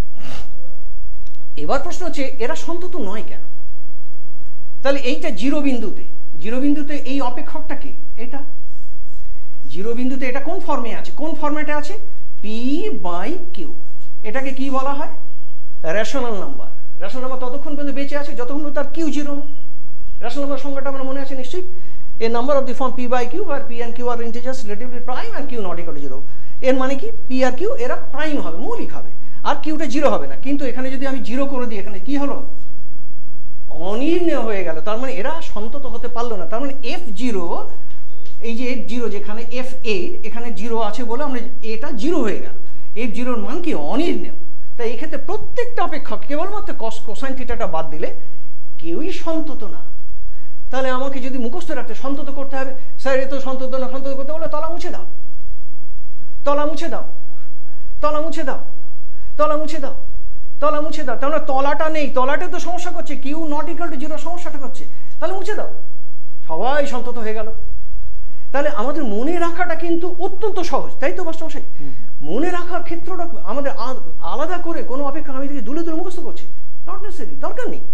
এবার প্রশ্ন হচ্ছে এরা সন্তত নয় কেন? তাহলে এইটা জিরো বিন্দুতে, জিরো বিন্দুতে এই অপেক্ষকটা কি? এটা জিরো বিন্দুতে এটা কোন ফর্মে আছে? কোন ফর্মেটে আছে? P by q. এটাকে কি বলা হয়? Rational number. রেশনাল নাম্বার ততক্ষণ পর্যন্ত বেঁচে আছে যতক্ষণ তার কিউ জিরো না। রেশনাল নাম্বার সংজ্ঞাটা আমার মনে আছে নিশ্চয়ই, a number of the form p by q are p and q are integers relatively prime and q not equal to zero. এর মানে কি? পি আর কিউ এরা প্রাইম হবে, মৌলিক হবে, আর কিউটা জিরো হবে না। কিন্তু এখানে যদি আমি জিরো করে দিই, এখানে কি হলো? অনির্ণয় হয়ে গেল। তার মানে এরা সন্তত হতে পারলো না। তার মানে এফ জিরো, এই যে এফ জিরো যেখানে এফ এ, এখানে জিরো আছে বলে আমরা এটা জিরো হয়ে গেল। এফ জিরোর মান কি অনির্ণেয়। তাই এই ক্ষেত্রে প্রত্যেকটা অপেক্ষক কেবলমাত্র কস কোসাইন থিটাটা বাদ দিলে কেউই সন্তত না। তাহলে আমাকে যদি মুখস্থ রাখতে সন্তত করতে হবে, স্যার এ তো সন্তত না, সন্তত করতে বলে তলা মুছে দাও, তলা মুছে দাও, তলা মুছে দাও, তলা মুছে দাও, তলা মুছে দাও। তাহলে তলাটা নেই, তলাটা তো সমস্যা করছে, q not equal to zero সমস্যাটা করছে, তাহলে মুছে দাও, সবাই সন্তত হয়ে গেল। তাহলে আমাদের মনে রাখাটা কিন্তু অত্যন্ত সহজ, তাই তো মাস্টারমশাই? মনে রাখার ক্ষেত্রটা আমাদের আলাদা করে কোনো অপেক্ষা আমি থেকে দুলে দুলে মুখস্থ করছি, নট নেসেসারি, দরকার নেই।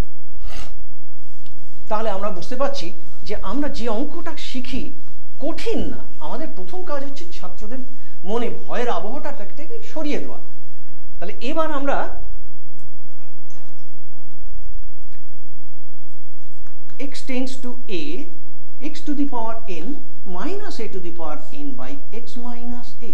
তাহলে আমরা বুঝতে পারছি যে আমরা যে অঙ্কটা শিখি কঠিন না, আমাদের প্রথম কাজ হচ্ছে ছাত্রদের মনে ভয়ের আবহাওয়াটা থেকে সরিয়ে দেওয়া। তাহলে এবার আমরা x tends to a, x to the power n minus a to the power n by x minus a,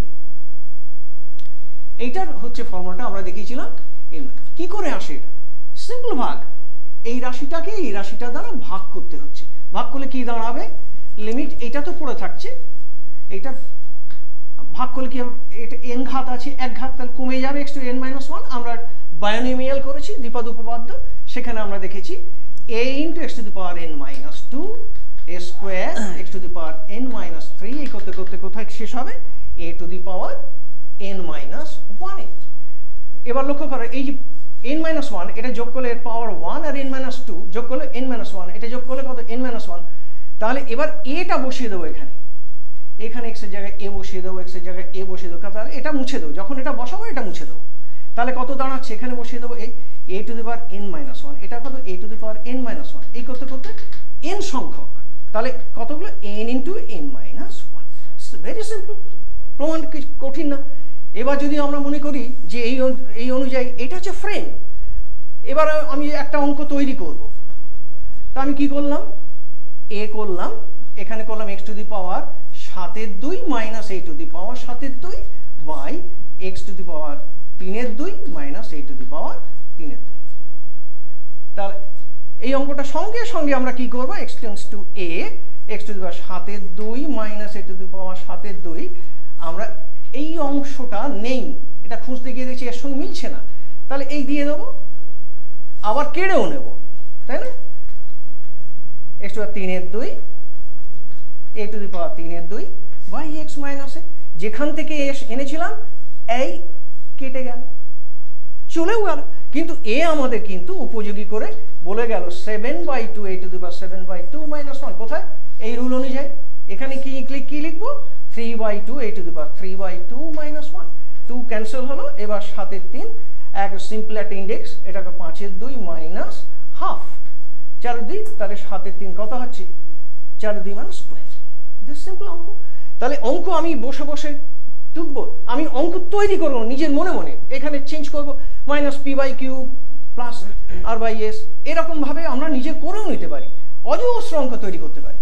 এইটার হচ্ছে ফর্মুলাটা আমরা দেখিয়েছিলাম। কি করে আসে এটা? সিম্পল ভাগ, এই রাশিটাকে এই রাশিটা দ্বারা ভাগ করতে হচ্ছে। ভাগ করলে কি দাঁড়াবে? লিমিট এইটা তো পড়ে থাকছে, এইটা ভাগ করলে কি হবে? এটা এন ঘাত আছে, এক ঘাত, তাহলে কমে যাবে x to n minus one. আমরা বায়োনোমিয়াল করেছি দ্বিপদ উপপাদ্য, সেখানে আমরা দেখেছি a into x to the power n minus two a square x to the power n minus three, এই করতে করতে কোথায় শেষ হবে? a to the power n minus one এ। এবার লক্ষ্য করো এই যে n minus one, এটা যোগ করলে এর পাওয়ার ওয়ান, আর n minus two যোগ করলে n minus one, এটা যোগ করলে কত? n minus one। তাহলে এবার এটা বসিয়ে দেবো এখানে, এখানে x এর জায়গায় a বসিয়ে দেবো, x এর জায়গায় a বসিয়ে দেবো, তাহলে এটা মুছে দেবো, যখন এটা বসাবো এটা মুছে দেবো। তাহলে কত দাঁড়াচ্ছে? এখানে বসিয়ে দেবো এই a to the power n minus one, এটা কত? a to the power n minus one, এই করতে করতে n সংখ্যক, তাহলে কতগুলো? n into n minus one। Very simple, প্রমাণ কঠিন না। এবার যদি আমরা মনে করি যে এই এই অনুযায়ী এটা হচ্ছে ফ্রেম, এবার আমি একটা অঙ্ক তৈরি করব, তা আমি কি করলাম? a করলাম, এখানে করলাম x to the power সাতের দুই minus a to the power সাতের দুই by x to the power তিনের দুই minus a to the power তিনের দুই। তাহলে এই অঙ্কটা সঙ্গে সঙ্গে আমরা কি করব? x tends to a, x to the power সাতের দুই minus a to the power সাতের দুই। আমরা এই অংশটা নেই, এটা খুঁজতে গিয়ে দেখছি এর সঙ্গে মিলছে না, তাহলে এই দিয়ে দেবো, আবার কেড়েও নেব, তাই না? x to the power তিনের দুই a to the power তিনের দুই বাই x মাইনাস এ, যেখান থেকে এনেছিলাম এই কেটে গেল, চলেও গেল, কিন্তু এ আমাদের কিন্তু উপযোগী করে বলে গেল seven by two a to the power seven by two minus one. কোথায়? এই রুল অনুযায়ী এখানে কি কি লিখবো? Three by two a to the power three by two minus one, two cancel হলো, এবার সাতের তিন, এক সিম্পল একটা ইন্ডেক্স, এটাকে পাঁচের দুই মাইনাস হাফ, চার দুই, তাহলে সাতের তিন কত হচ্ছে? চার দুই মানে স্কোয়ার। দিস সিম্পল অঙ্ক। তাহলে অঙ্ক আমি বসে বসে টুকবো, আমি অঙ্ক তৈরি করবো নিজের মনে মনে, এখানে চেঞ্জ করবো minus p by q plus r by s, এরকমভাবে আমরা নিজে করেও নিতে পারি, অজস্র অঙ্ক তৈরি করতে পারি।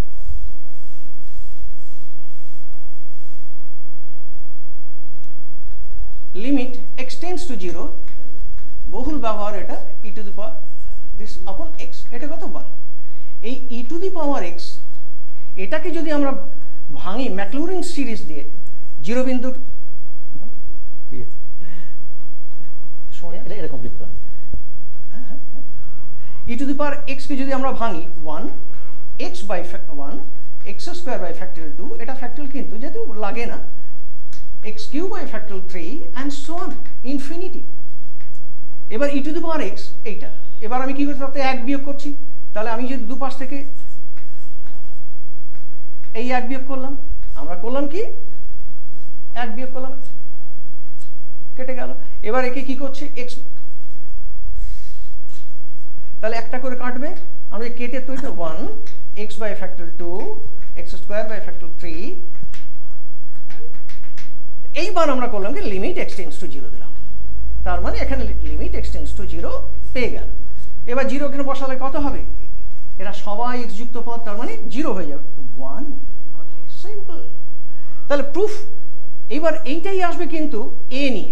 Limit x tends to zero, বহুল ব্যবহার এটা, e to the power this upon x, এটা কত? ওয়ান। এই e to the power x, এটাকে যদি আমরা ভাঙি ম্যাকলৌরিন সিরিজ দিয়ে, জিরো বিন্দুর ঠিক আছে, এটা এটা কমপ্লিট করেন। e to the power x কে যদি আমরা ভাঙি one, x by one, x square by factorial two, এটা ফ্যাক্টরিয়াল কিন্তু যেহেতু লাগে না, x cube by factorial three and so on infinity. এবার e to the power x এইটা, এবার আমি কি করছি? তাতে এক বিয়োগ করছি, তাহলে আমি যদি দুপাশ থেকে এই এক বিয়োগ করলাম, আমরা করলাম কি? এক বিয়োগ করলাম, কেটে গেল। এবার একে কি করছে? x, তাহলে একটা করে কাটবে, আমরা কেটে তৈরি তো one, x by factor two, x square by factor three. এইবার আমরা করলাম কি? Limit x tends to zero দিলাম, তার মানে এখানে limit x tends to zero পেয়ে গেল। এবার জিরো এখানে বসালে কত হবে? এরা সবাই x যুক্ত পদ, তার মানে জিরো হয়ে যাবে, ওয়ান। সিম্পল। তাহলে প্রুফ এইবার এইটাই আসবে কিন্তু এ নিয়ে,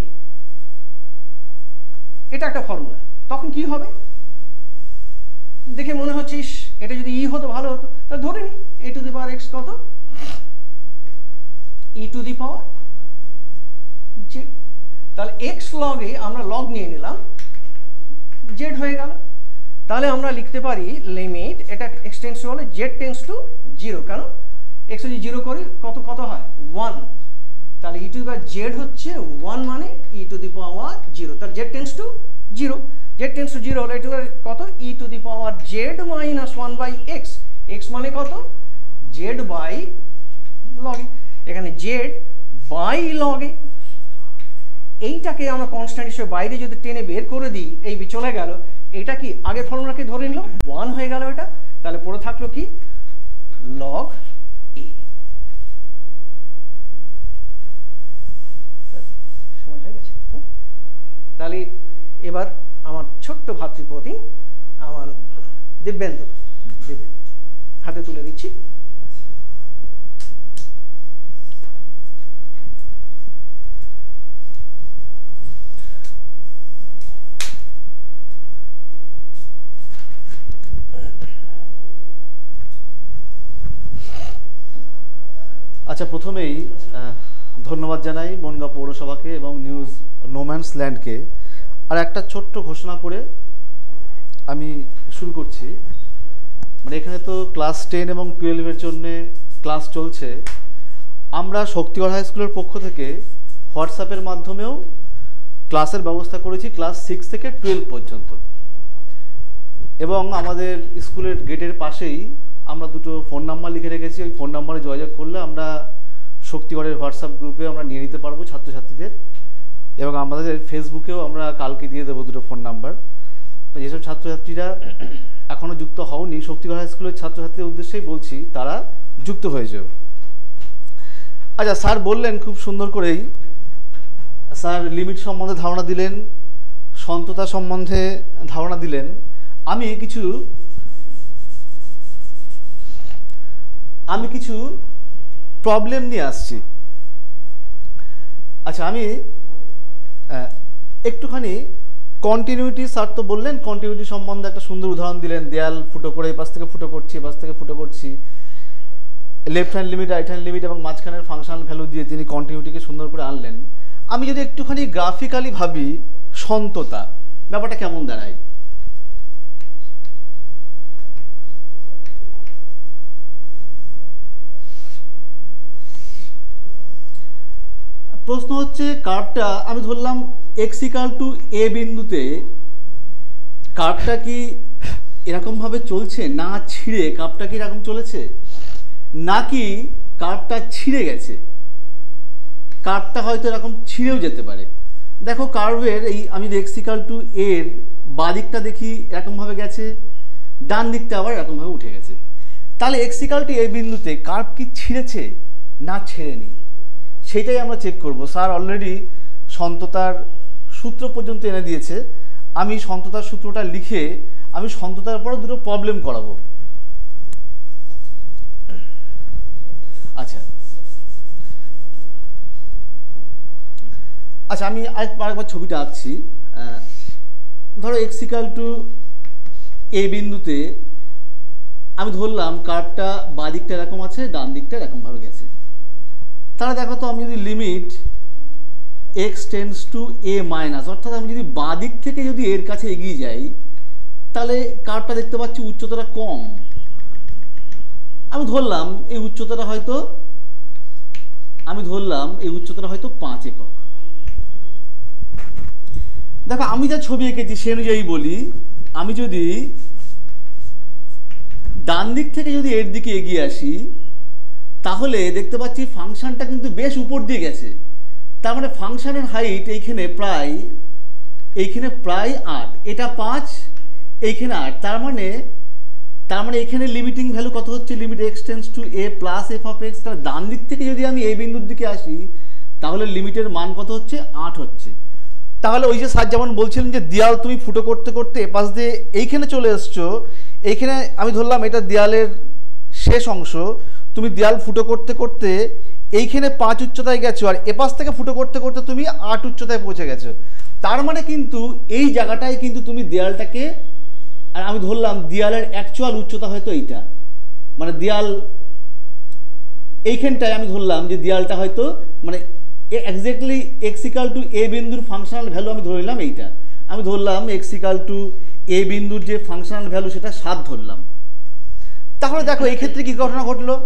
এটা একটা ফর্মুলা। তখন কি হবে? দেখে মনে হচ্ছে এটা যদি ই হতো ভালো হতো, তাহলে ধরে নি এ টু দি পাওয়ার এক্স কত? E to the power z. তাহলে এক্স লগে আমরা লগ নিয়ে নিলাম, জেড হয়ে গেল। তাহলে আমরা লিখতে পারি লিমিট, এটা এক্স টেন্স টু হলে জেড টেন্স টু জিরো। কেন? এক্স যদি জিরো করি কত কত হয়? ওয়ান। তাহলে e to the power z হচ্ছে ওয়ান, মানে e to the power zero. তাহলে z tends to zero, z tends to zero হলে এটু কত? E to the power z minus one by x. X মানে কত? জেড বাই লগে, এখানে জেড বাই লগে। এইটাকে আমরা কনস্ট্যান্ট হিসেবে বাইরে যদি টেনে বের করে দিই, এই বি চলে গেল, এটা কি আগের ফর্মুলাকে ধরে নিল, ওয়ান হয়ে গেল এটা। তাহলে পড়ে থাকলো কি? Log a. সময় হয়ে গেছে। তাহলে এবার আমার ছোট্ট ভাতৃপ্রতিম আমার দিব্যেন্দু, দিব্যেন্দু হাতে তুলে দিচ্ছি। আচ্ছা, প্রথমেই ধন্যবাদ জানাই বনগাঁ পৌরসভাকে এবং নিউজ নোম্যান্স ল্যান্ডকে। আর একটা ছোট্ট ঘোষণা করে আমি শুরু করছি। মানে এখানে তো ক্লাস টেন এবং টুয়েলভের জন্যে ক্লাস চলছে। আমরা শক্তিগড় হাই স্কুলের পক্ষ থেকে হোয়াটসঅ্যাপের মাধ্যমেও ক্লাসের ব্যবস্থা করেছি ক্লাস সিক্স থেকে টুয়েলভ পর্যন্ত। এবং আমাদের স্কুলের গেটের পাশেই আমরা দুটো ফোন নাম্বার লিখে রেখেছি। ওই ফোন নাম্বারে যোগাযোগ করলে আমরা শক্তিগড়ের হোয়াটসঅ্যাপ গ্রুপে আমরা নিয়ে নিতে পারবো ছাত্রছাত্রীদের, এবং আমাদের ফেসবুকেও আমরা কালকে দিয়ে দেবো দুটো ফোন নাম্বার। যেসব ছাত্রছাত্রীরা এখনও যুক্ত হওনি, শক্তিগড় হাই স্কুলের ছাত্রছাত্রীদের উদ্দেশ্যেই বলছি, তারা যুক্ত হয়ে যাও। আচ্ছা, স্যার বললেন খুব সুন্দর করেই, স্যার লিমিট সম্বন্ধে ধারণা দিলেন, সন্ততা সম্বন্ধে ধারণা দিলেন। আমি কিছু আমি কিছু প্রবলেম নিয়ে আসছি। আচ্ছা, আমি একটুখানি কন্টিনিউটি, স্যার তো বললেন কন্টিনিউটি সম্বন্ধে একটা সুন্দর উদাহরণ দিলেন। দেয়াল ফুটো করে এপাশ থেকে ফুটো করছি, এপাশ থেকে ফুটো করছি, left hand limit, right hand limit এবং মাঝখানের ফাংশনাল ভ্যালু দিয়ে তিনি কন্টিনিউটিকে সুন্দর করে আনলেন। আমি যদি একটুখানি গ্রাফিক্যালি ভাবি সন্ততা, ব্যাপারটা কেমন দাঁড়ায়? প্রশ্ন হচ্ছে, কার্ভটা আমি ধরলাম এক্স ইকাল টু এ বিন্দুতে, কার্ভটা কি এরকমভাবে চলছে না ছিঁড়ে? কার্ভটা কি এরকম চলেছে নাকি কার্ভটা ছিঁড়ে গেছে? কার্ভটা হয়তো এরকম ছিঁড়েও যেতে পারে। দেখো, কার্ভের এই আমি যদি এক্স ইকাল টু এর বাঁ দিকটা দেখি এরকমভাবে গেছে, ডান দিকটা আবার এরকমভাবে উঠে গেছে। তাহলে এক্স ইকাল টু এ বিন্দুতে কার্ভ কি ছিঁড়েছে না ছেড়েনি, সেটাই আমরা চেক করব। স্যার অলরেডি সন্ততার সূত্র পর্যন্ত এনে দিয়েছে। আমি সন্ততার সূত্রটা লিখে আমি সন্ততার পরও দুটো প্রবলেম করাবো। আচ্ছা আচ্ছা আমি আরেকবার ছবিটা আঁকছি। ধরো এক্স ইকাল টু এ বিন্দুতে আমি ধরলাম কার্ভটা বাঁ দিকটা এরকম আছে, ডান দিকটা এরকমভাবে গেছে। তাহলে দেখো তো, আমি যদি limit x tends to a minus, অর্থাৎ আমি যদি বাঁ দিক থেকে যদি এর কাছে এগিয়ে যাই, তাহলে কার্ভটা দেখতে পাচ্ছি উচ্চতাটা কম। আমি ধরলাম এই উচ্চতাটা হয়তো আমি ধরলাম এই উচ্চতাটা হয়তো পাঁচ একক। দেখো, আমি যা ছবি এঁকেছি সে অনুযায়ী বলি, আমি যদি ডান দিক থেকে যদি এর দিকে এগিয়ে আসি, তাহলে দেখতে পাচ্ছি ফাংশনটা কিন্তু বেশ উপর দিয়ে গেছে। তার মানে ফাংশনের হাইট এইখানে প্রায় এইখানে প্রায় আট, এটা পাঁচ, এইখানে আট। তার মানে তার মানে এখানে লিমিটিং ভ্যালু কত হচ্ছে? Limit x tends to a plus f of x. তাহলে ডান দিক থেকে যদি আমি এই বিন্দুর দিকে আসি, তাহলে লিমিটের মান কত হচ্ছে? আট হচ্ছে। তাহলে ওই যে স্যার যেমন বলছিলেন যে দেয়াল তুমি ফুটো করতে করতে এপাশ দিয়ে এইখানে চলে এসছো, এইখানে আমি ধরলাম এটা দেয়ালের শেষ অংশ, তুমি দেয়াল ফুটো করতে করতে এইখানে পাঁচ উচ্চতায় গেছো, আর এপাশ থেকে ফুটো করতে করতে তুমি আট উচ্চতায় পৌঁছে গেছো। তার মানে কিন্তু এই জায়গাটায় কিন্তু তুমি দেয়ালটাকে, আর আমি ধরলাম দেয়ালের অ্যাকচুয়াল উচ্চতা হয়তো এইটা, মানে দেয়াল এইখানটায় আমি ধরলাম যে দেয়ালটা হয়তো মানে exactly x equal to a বিন্দুর ফাংশনাল ভ্যালু আমি ধরে নিলাম এইটা, আমি ধরলাম এক্স ইকাল টু এ বিন্দুর যে ফাংশনাল ভ্যালু সেটা সাত ধরলাম। তাহলে দেখো এই ক্ষেত্রে কি ঘটনা ঘটলো,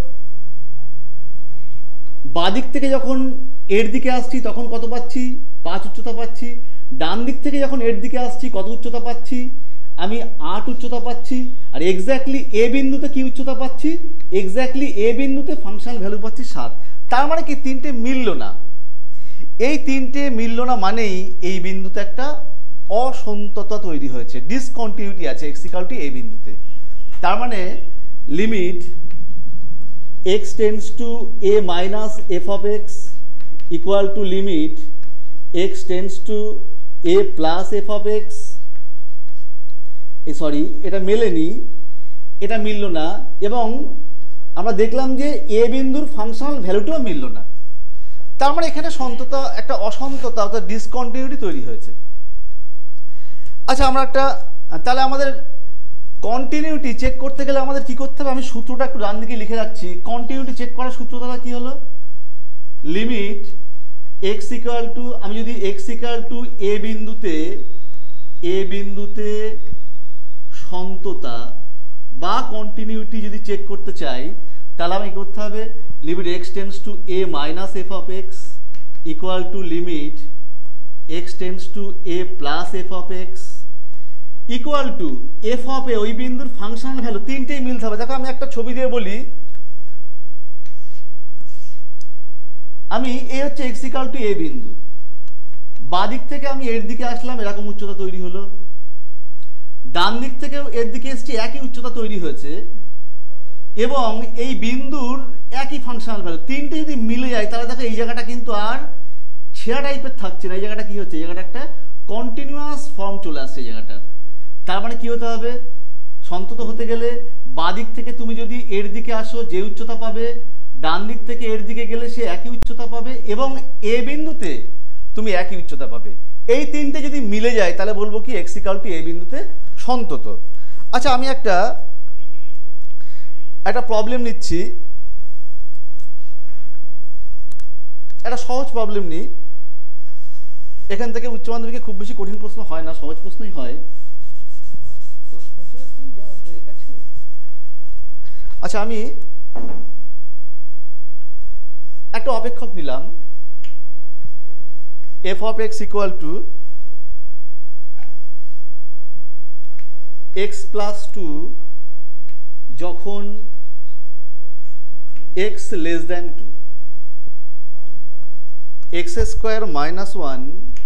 বাদিক থেকে যখন এর দিকে আসছি তখন কত পাচ্ছি, পাঁচ উচ্চতা পাচ্ছি। ডান দিক থেকে যখন এর দিকে আসছি কত উচ্চতা পাচ্ছি, আমি আট উচ্চতা পাচ্ছি। আর এক্স্যাক্টলি এ বিন্দুতে কি উচ্চতা পাচ্ছি, এক্স্যাক্টলি এ বিন্দুতে ফাংশনাল ভ্যালু পাচ্ছি সাত। তার মানে কি তিনটে মিলল না, এই তিনটে মিলল না মানেই এই বিন্দুতে একটা অসন্ততা তৈরি হয়েছে, ডিসকন্টিনিউটি আছে এক্স ইকাল টু এ বিন্দুতে। তার মানে limit x tends to a minus f of x equal to limit x tends to a plus f of x, sorry এটা মেলেনি, এটা মিলল না। এবং আমরা দেখলাম যে এ বিন্দুর ফাংশনাল ভ্যালুটাও মিলল না। তার মানে এখানে সন্ততা একটা অসন্ততা অর্থাৎ ডিসকন্টিনিউটি তৈরি হয়েছে। আচ্ছা আমরা একটা তাহলে আমাদের কন্টিনিউটি চেক করতে গেলে আমাদের কি করতে হবে, আমি সূত্রটা একটু ডান দিকে লিখে রাখছি। কন্টিনিউটি চেক করার সূত্রটা কি হলো, লিমিট এক্স ইকুয়াল টু, আমি যদি এক্স ইকুয়াল টু এ বিন্দুতে এ বিন্দুতে সন্ততা বা কন্টিনিউটি যদি চেক করতে চাই তাহলে আমি করতে হবে limit x tends to a minus f of x equal to limit x tends to a plus f of x equal to f of a, ওই বিন্দুর ফাংশনাল ভ্যালু তিনটেই মিলতে হবে। দেখো আমি একটা ছবি দিয়ে বলি, আমি এই হচ্ছে এক্স ইকুয়াল টু এ বিন্দু, বাদিক থেকে আমি এর দিকে আসলাম এরকম উচ্চতা তৈরি হলো, ডান দিক থেকে এর দিকে এসছি একই উচ্চতা তৈরি হয়েছে, এবং এই বিন্দুর একই ফাংশনাল ভ্যালু তিনটে যদি মিলে যায় তাহলে দেখো এই জায়গাটা কিন্তু আর ছেঁড়া টাইপের থাকছে না, এই জায়গাটা কি হচ্ছে, এই জায়গাটা একটা কন্টিনিউয়াস ফর্ম চলে আসছে এই জায়গাটার। তার মানে কি হতে হবে, সন্তত হতে গেলে বাদিক থেকে তুমি যদি এর দিকে আসো যে উচ্চতা পাবে, ডান দিক থেকে এর দিকে গেলে সে একই উচ্চতা পাবে, এবং এ বিন্দুতে তুমি একই উচ্চতা পাবে। এই তিনটে যদি মিলে যায় তাহলে বলবো কি এক্স ইকুয়াল টু এ বিন্দুতে সন্তত। আচ্ছা আমি একটা একটা প্রবলেম নিচ্ছি, একটা সহজ প্রবলেম নিই। এখান থেকে উচ্চ মাধ্যমিকে খুব বেশি কঠিন প্রশ্ন হয় না, সহজ প্রশ্নই হয়। আচ্ছা আমি একটা অপেক্ষক নিলাম, f of x equal to x plus two যখন x less than two, x square minus one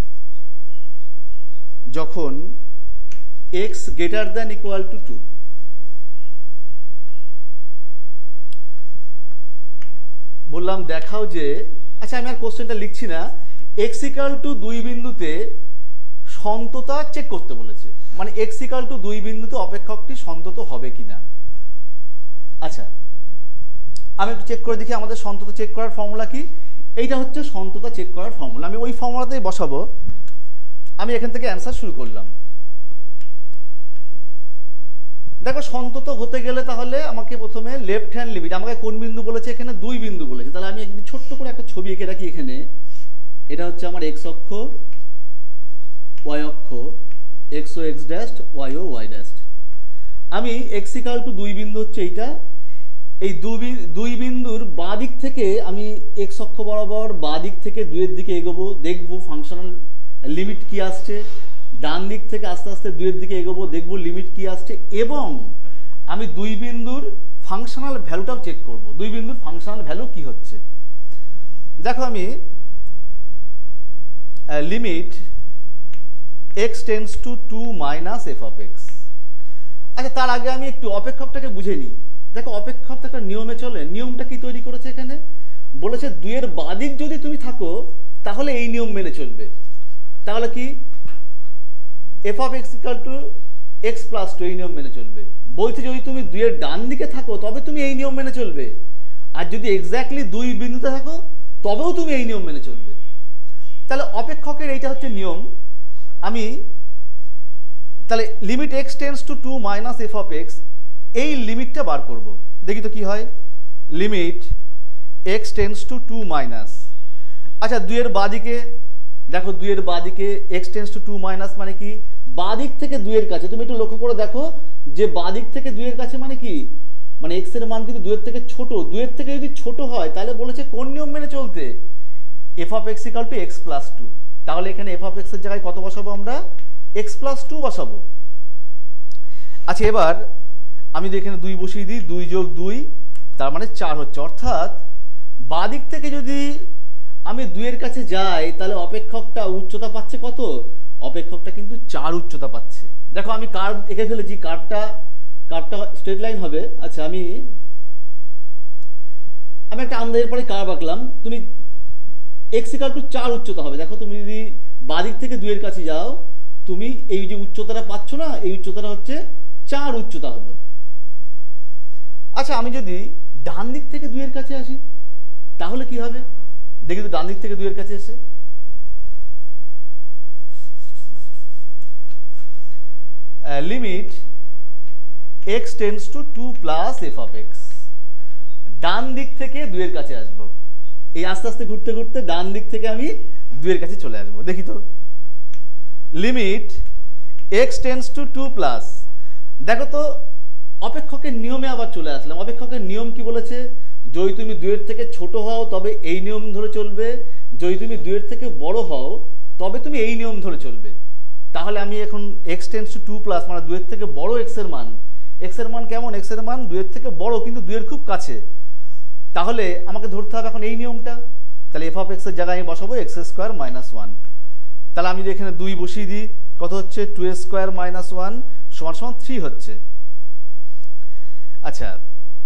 যখন x greater than equal to two. বললাম দেখাও যে, আচ্ছা আমি আর কোশ্চেনটা লিখছি না, এক্স ইকুয়াল টু দুই বিন্দুতে সন্ততা চেক করতে বলেছে, মানে এক্স ইকুয়াল টু দুই বিন্দুতে অপেক্ষকটি সন্তত হবে কিনা। আচ্ছা আমি একটু চেক করে দেখি আমাদের সন্ততা চেক করার ফর্মুলা কি। এইটা হচ্ছে সন্ততা চেক করার ফর্মুলা, আমি ওই ফর্মুলাতেই বসাবো। আমি এখান থেকে অ্যান্সার শুরু করলাম। দেখো সন্তত হতে গেলে তাহলে আমাকে প্রথমে লেফট হ্যান্ড লিমিট, আমাকে কোন বিন্দু বলেছে, এখানে দুই বিন্দু বলেছে, তাহলে আমি একদিন ছোট্ট করে একটা ছবি এঁকে রাখি। এখানে এটা হচ্ছে আমার এক্স অক্ষ, ওয়াই অক্ষ, এক্স ও এক্স ড্যাস্ট, ওয়াই ও ওয়াই ড্যাস্ট। আমি এক্স ইকুয়াল টু দুই বিন্দু হচ্ছে এইটা, এই দুই বিন্দুর বাঁ দিক থেকে আমি এক্স অক্ষ বরাবর বাঁ দিক থেকে দুইয়ের দিকে এগোবো, দেখবো ফাংশনাল লিমিট কি আসছে। ডান দিক থেকে আস্তে আস্তে দুইয়ের দিকে এগোবো, দেখবো লিমিট কি আসছে, এবং আমি দুই বিন্দুর ফাংশনাল ভ্যালুটাও চেক করব, দুই বিন্দুর ফাংশনাল ভ্যালু কি হচ্ছে। দেখো আমি limit x tends to two minus f of x. আচ্ছা তার আগে আমি একটু অপেক্ষকটাকে বুঝে নিই। দেখো অপেক্ষক তো একটা নিয়মে চলে, নিয়মটা কি তৈরি করেছে এখানে, বলেছে দুইয়ের বাদিক যদি তুমি থাকো তাহলে এই নিয়ম মেনে চলবে। তাহলে কি f of x equal to x plus two, এই নিয়ম মেনে চলবে। বলছে যদি তুমি দুইয়ের ডান দিকে থাকো তবে তুমি এই নিয়ম মেনে চলবে, আর যদি এক্স্যাক্টলি দুই বিন্দুতে থাকো তবেও তুমি এই নিয়ম মেনে চলবে। তাহলে অপেক্ষকের এইটা হচ্ছে নিয়ম। আমি তাহলে limit x tends to two minus f of x, এই লিমিটটা বার করব। দেখি তো কি হয়, limit x tends to two minus. আচ্ছা দুইয়ের বাদিকে দেখো, দুইয়ের বাদিকে x tends to two minus মানে কি, বাদিক থেকে দুইয়ের কাছে। তুমি একটু লক্ষ্য করে দেখো যে বাদিক থেকে দুইয়ের কাছে মানে কি, মানে এক্স এর মান কিন্তু দুইয়ের থেকে ছোট। দুইয়ের থেকে যদি ছোট হয় তাহলে বলেছে কোন নিয়ম মেনে চলতে, f of x equal to x plus two. তাহলে এখানে এফ অফ এক্স এর জায়গায় কত বসাবো আমরা, এক্স প্লাস টু বসাবো। আচ্ছা এবার আমি যদি এখানে দুই বসিয়ে দিই, দুই যোগ দুই তার মানে চার হচ্ছে। অর্থাৎ বাদিক থেকে যদি আমি দুইয়ের কাছে যাই তাহলে অপেক্ষকটা উচ্চতা পাচ্ছে কত, অপেক্ষকটা কিন্তু চার উচ্চতা পাচ্ছে। দেখো আমি কার্ভ এঁকে ফেলেছি, কার্ভটা কার্ভটা স্ট্রেট লাইন হবে। আচ্ছা আমি আমি একটা আন্দাজের পরে কার্ভ আঁকলাম। তুমি এক্স ইকাল টু চার উচ্চতা হবে। দেখো তুমি যদি বাদিক থেকে দুইয়ের কাছে যাও, তুমি এই যে উচ্চতাটা পাচ্ছ না, এই উচ্চতাটা হচ্ছে চার উচ্চতা হলো। আচ্ছা আমি যদি ডান দিক থেকে দুইয়ের কাছে আসি তাহলে কি হবে, দেখি তো ডান দিক থেকে দুইয়ের কাছে এসে, limit x tends to two plus f of x. ডান দিক থেকে দুইয়ের কাছে আসবো, এই আস্তে আস্তে ঘুরতে ঘুরতে ডান দিক থেকে আমি দুইয়ের কাছে চলে আসবো। দেখি তো, limit x tends to two plus, দেখো তো অপেক্ষকের নিয়মে আবার চলে আসলাম। অপেক্ষকের নিয়ম কি বলেছে, যদি তুমি দুইয়ের থেকে ছোট হও তবে এই নিয়ম ধরে চলবে, যদি তুমি দুইয়ের থেকে বড় হও তবে তুমি এই নিয়ম ধরে চলবে। তাহলে আমি এখন x tends to two plus মানে দুইয়ের থেকে বড় এক্স এর মান, এক্স এর মান কেমন, এক্স এর মান দুইয়ের থেকে বড় কিন্তু দুইয়ের খুব কাছে, তাহলে আমাকে ধরতে হবে এখন এই নিয়মটা। তাহলে এফ অফ এক্স এর জায়গায় আমি বসাবো এক্স স্কোয়ার মাইনাস ওয়ান। তাহলে আমি যদি এখানে দুই বসিয়ে দিই, কত হচ্ছে, টু স্কোয়ার মাইনাস ওয়ান সমান সমান থ্রি হচ্ছে। আচ্ছা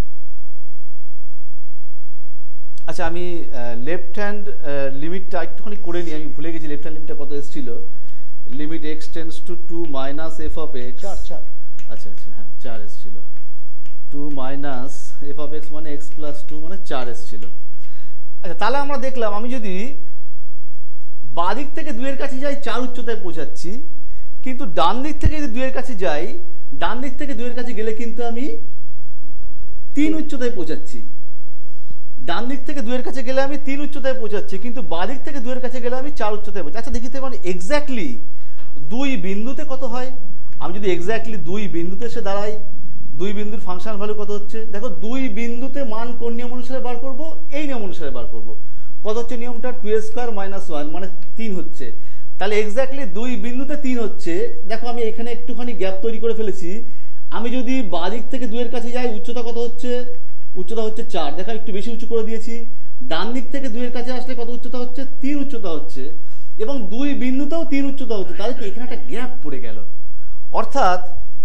আচ্ছা আমি লেফট হ্যান্ড লিমিটটা একটুখানি করে নিই, আমি ভুলে গেছি লেফট হ্যান্ড লিমিটটা কত এসেছিল। Limit x tends to two minus f of x, চার চার আচ্ছা আচ্ছা হ্যাঁ চার এসেছিল, two minus f of x মানে এক্স প্লাস টু মানে চার এসেছিল। আচ্ছা তাহলে আমরা দেখলাম আমি যদি বাদিক থেকে দুইয়ের কাছে যাই চার উচ্চতায় পৌঁছাচ্ছি, কিন্তু ডান দিক থেকে যদি দুইয়ের কাছে যাই, ডান দিক থেকে দুইয়ের কাছে গেলে কিন্তু আমি তিন উচ্চতায় পৌঁছাচ্ছি। ডান দিক থেকে দুইয়ের কাছে গেলে আমি তিন উচ্চতায় পৌঁছাচ্ছি, কিন্তু বাদিক থেকে দুইয়ের কাছে গেলে আমি চার উচ্চতায় পৌঁছাচ্ছি। আচ্ছা দেখিতে মানে এক্স্যাক্টলি দুই বিন্দুতে কত হয়, আমি যদি এক্স্যাক্টলি দুই বিন্দুতে এসে দাঁড়াই, দুই বিন্দুর ফাংশন ভ্যালু কত হচ্ছে, দেখো দুই বিন্দুতে মান কোন নিয়ম অনুসারে বার করব, এই নিয়ম অনুসারে বার করব। কত হচ্ছে নিয়মটা, টু স্কোয়ার মাইনাস ওয়ান মানে তিন হচ্ছে। তাহলে এক্স্যাক্টলি দুই বিন্দুতে তিন হচ্ছে। দেখো আমি এখানে একটুখানি গ্যাপ তৈরি করে ফেলেছি। আমি যদি বাদিক থেকে দুইয়ের কাছে যাই, উচ্চতা কত হচ্ছে, উচ্চতা হচ্ছে চার, দেখো একটু বেশি উঁচু করে দিয়েছি। ডান দিক থেকে দুইয়ের কাছে আসলে কত উচ্চতা হচ্ছে, তিন উচ্চতা হচ্ছে, এবং দুই বিন্দুতেও তিন উচ্চতা হচ্ছে। তাহলে কি এখানে একটা গ্যাপ পড়ে গেল। অর্থাৎ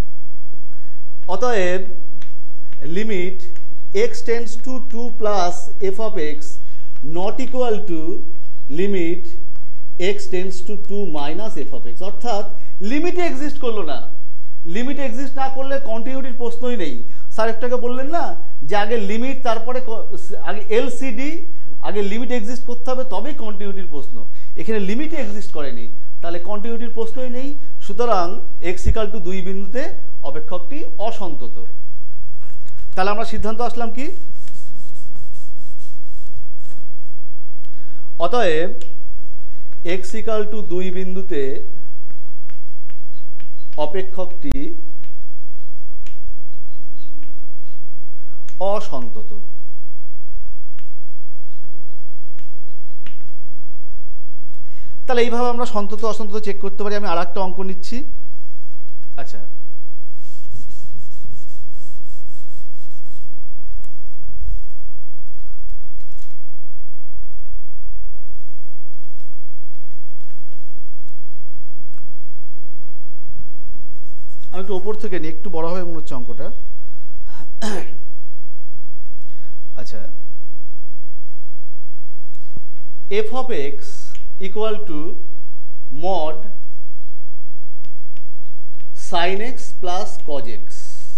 অতএব limit x tends to two plus f of x not equal to limit x tends to two minus f of x. অর্থাৎ লিমিটে এক্সিস্ট করলো না। লিমিটে এক্সিস্ট না করলে কন্টিনিউটির প্রশ্নই নেই। স্যার একটাকে বললেন না যে আগে লিমিট তারপরে আগে এলসিডি, আগে লিমিট এক্সিস্ট করতে হবে তবেই কন্টিনিউটির প্রশ্ন। এখানে লিমিটে এক্সিস্ট করেনি, তাহলে কন্টিনিউটির প্রশ্নই নেই। সুতরাং এক্স ইকাল টু দুই বিন্দুতে অপেক্ষকটি অসন্তত। তাহলে আমরা সিদ্ধান্ত আসলাম কি, অতএব এক্স ইকাল টু দুই বিন্দুতে অপেক্ষকটি অসন্তত। তাহলে এইভাবে আমরা সন্তত অসন্তত চেক করতে পারি। আমি আর একটা অঙ্ক নিচ্ছি। আচ্ছা আমি একটু ওপর থেকে নিই, একটু বড় হবে মনে হচ্ছে অঙ্কটা। আচ্ছা f of x equal to mod sine x plus cos x.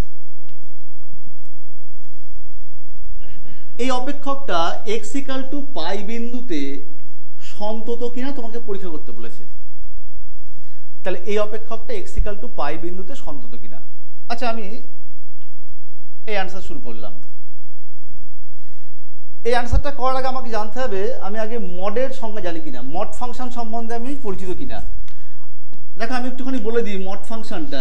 এই অপেক্ষকটা এক্স ইকাল টু পাই বিন্দুতে সন্তত কিনা তোমাকে পরীক্ষা করতে বলেছে। তাহলে এই অপেক্ষকটা এক্স ইকাল টু পাই বিন্দুতে সন্তত কিনা। আচ্ছা আমি এই অ্যান্সার শুরু করলাম। এই অ্যান্সারটা করার আগে আমাকে জানতে হবে আমি আগে মডের সংজ্ঞা জানি কিনা, মড ফাংশন সম্বন্ধে আমি পরিচিত কিনা। দেখো আমি একটুখানি বলে দিই, মড ফাংশনটা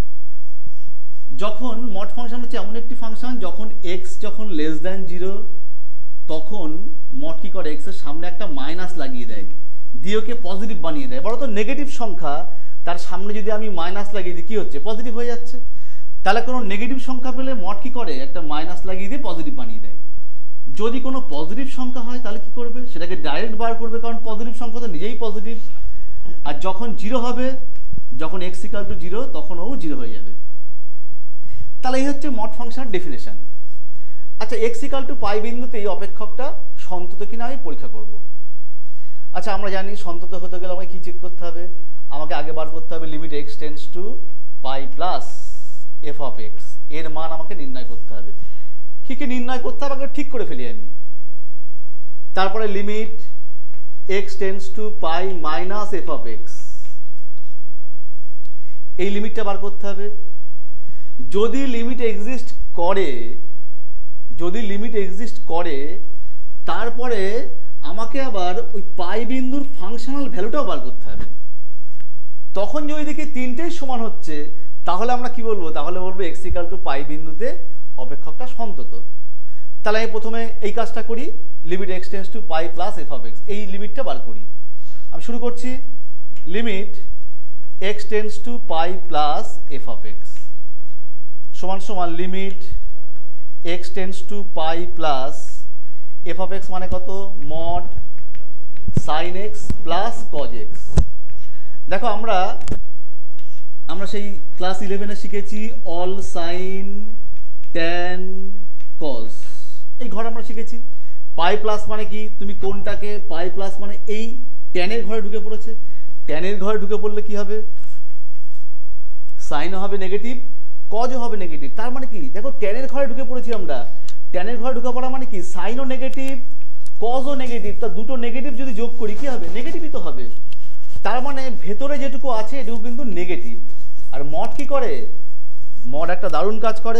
যখন মড ফাংশন হচ্ছে এমন একটি ফাংশন যখন এক্স যখন লেস দ্যান জিরো তখন মড কি করে এক্সের সামনে একটা মাইনাস লাগিয়ে দেয়, দিয়ে ওকে পজিটিভ বানিয়ে দেয়। বলো তো নেগেটিভ সংখ্যা তার সামনে যদি আমি মাইনাস লাগিয়ে দিই কী হচ্ছে? পজিটিভ হয়ে যাচ্ছে। তাহলে কোনো নেগেটিভ সংখ্যা পেলে মড কি করে একটা মাইনাস লাগিয়ে দিয়ে পজিটিভ বানিয়ে দেয়। যদি কোনো পজিটিভ সংখ্যা হয় তাহলে কি করবে? সেটাকে ডাইরেক্ট বার করবে, কারণ পজিটিভ সংখ্যা তো নিজেই পজিটিভ। আর যখন জিরো হবে, যখন এক্স ইকাল টু জিরো তখন ও জিরো হয়ে যাবে। তাহলে এই হচ্ছে মড ফাংশনের ডেফিনেশন। আচ্ছা, এক্স ইকাল টু পাই বিন্দুতে এই অপেক্ষকটা সন্তত কিনা আমি পরীক্ষা করব। আচ্ছা, আমরা জানি সন্তত হতে গেলে আমাকে কি চেক করতে হবে? আমাকে আগে বার করতে হবে limit x tends to pi plus f of x, এর মান আমাকে নির্ণয় করতে হবে। কি কি নির্ণয় করতে হবে আগে ঠিক করে ফেলি আমি। তারপরে limit x tends to pi minus f of x, এই লিমিটটা বার করতে হবে। যদি লিমিট এক্সিস্ট করে, যদি লিমিট এক্সিস্ট করে তারপরে আমাকে আবার ওই পাই বিন্দুর ফাংশনাল ভ্যালুটাও বার করতে হবে। তখন যদি দেখি তিনটেই সমান হচ্ছে তাহলে আমরা কি বলবো? তাহলে বলবো এক্স ইকাল টু পাই বিন্দুতে অপেক্ষকটা সন্তত। তাহলে আমি প্রথমে এই কাজটা করি, limit x tends to pi plus f of x, এই লিমিটটা বার করি। আমি শুরু করছি limit x tends to pi plus f of x সমান সমান limit x tends to pi plus f of x মানে কত? Mod sine x plus cos x. দেখো আমরা আমরা সেই ক্লাস ইলেভেনে শিখেছি অল সাইন ট্যান কজ, এই ঘর আমরা শিখেছি। পাই প্লাস মানে কি? তুমি কোনটাকে পাই প্লাস মানে এই ট্যানের ঘরে ঢুকে পড়েছে, ট্যানের ঘরে ঢুকে পড়লে কি হবে? সাইনও হবে নেগেটিভ, কজও হবে নেগেটিভ। তার মানে কি? দেখো ট্যানের ঘরে ঢুকে পড়েছি আমরা, ট্যানের ঘরে ঢুকে পড়া মানে কি? সাইনও নেগেটিভ, কজও নেগেটিভ। তা দুটো নেগেটিভ যদি যোগ করি কি হবে? নেগেটিভই তো হবে। তার মানে ভেতরে যেটুকু আছে এটুকু কিন্তু নেগেটিভ। আর মড কি করে? মড একটা দারুণ কাজ করে।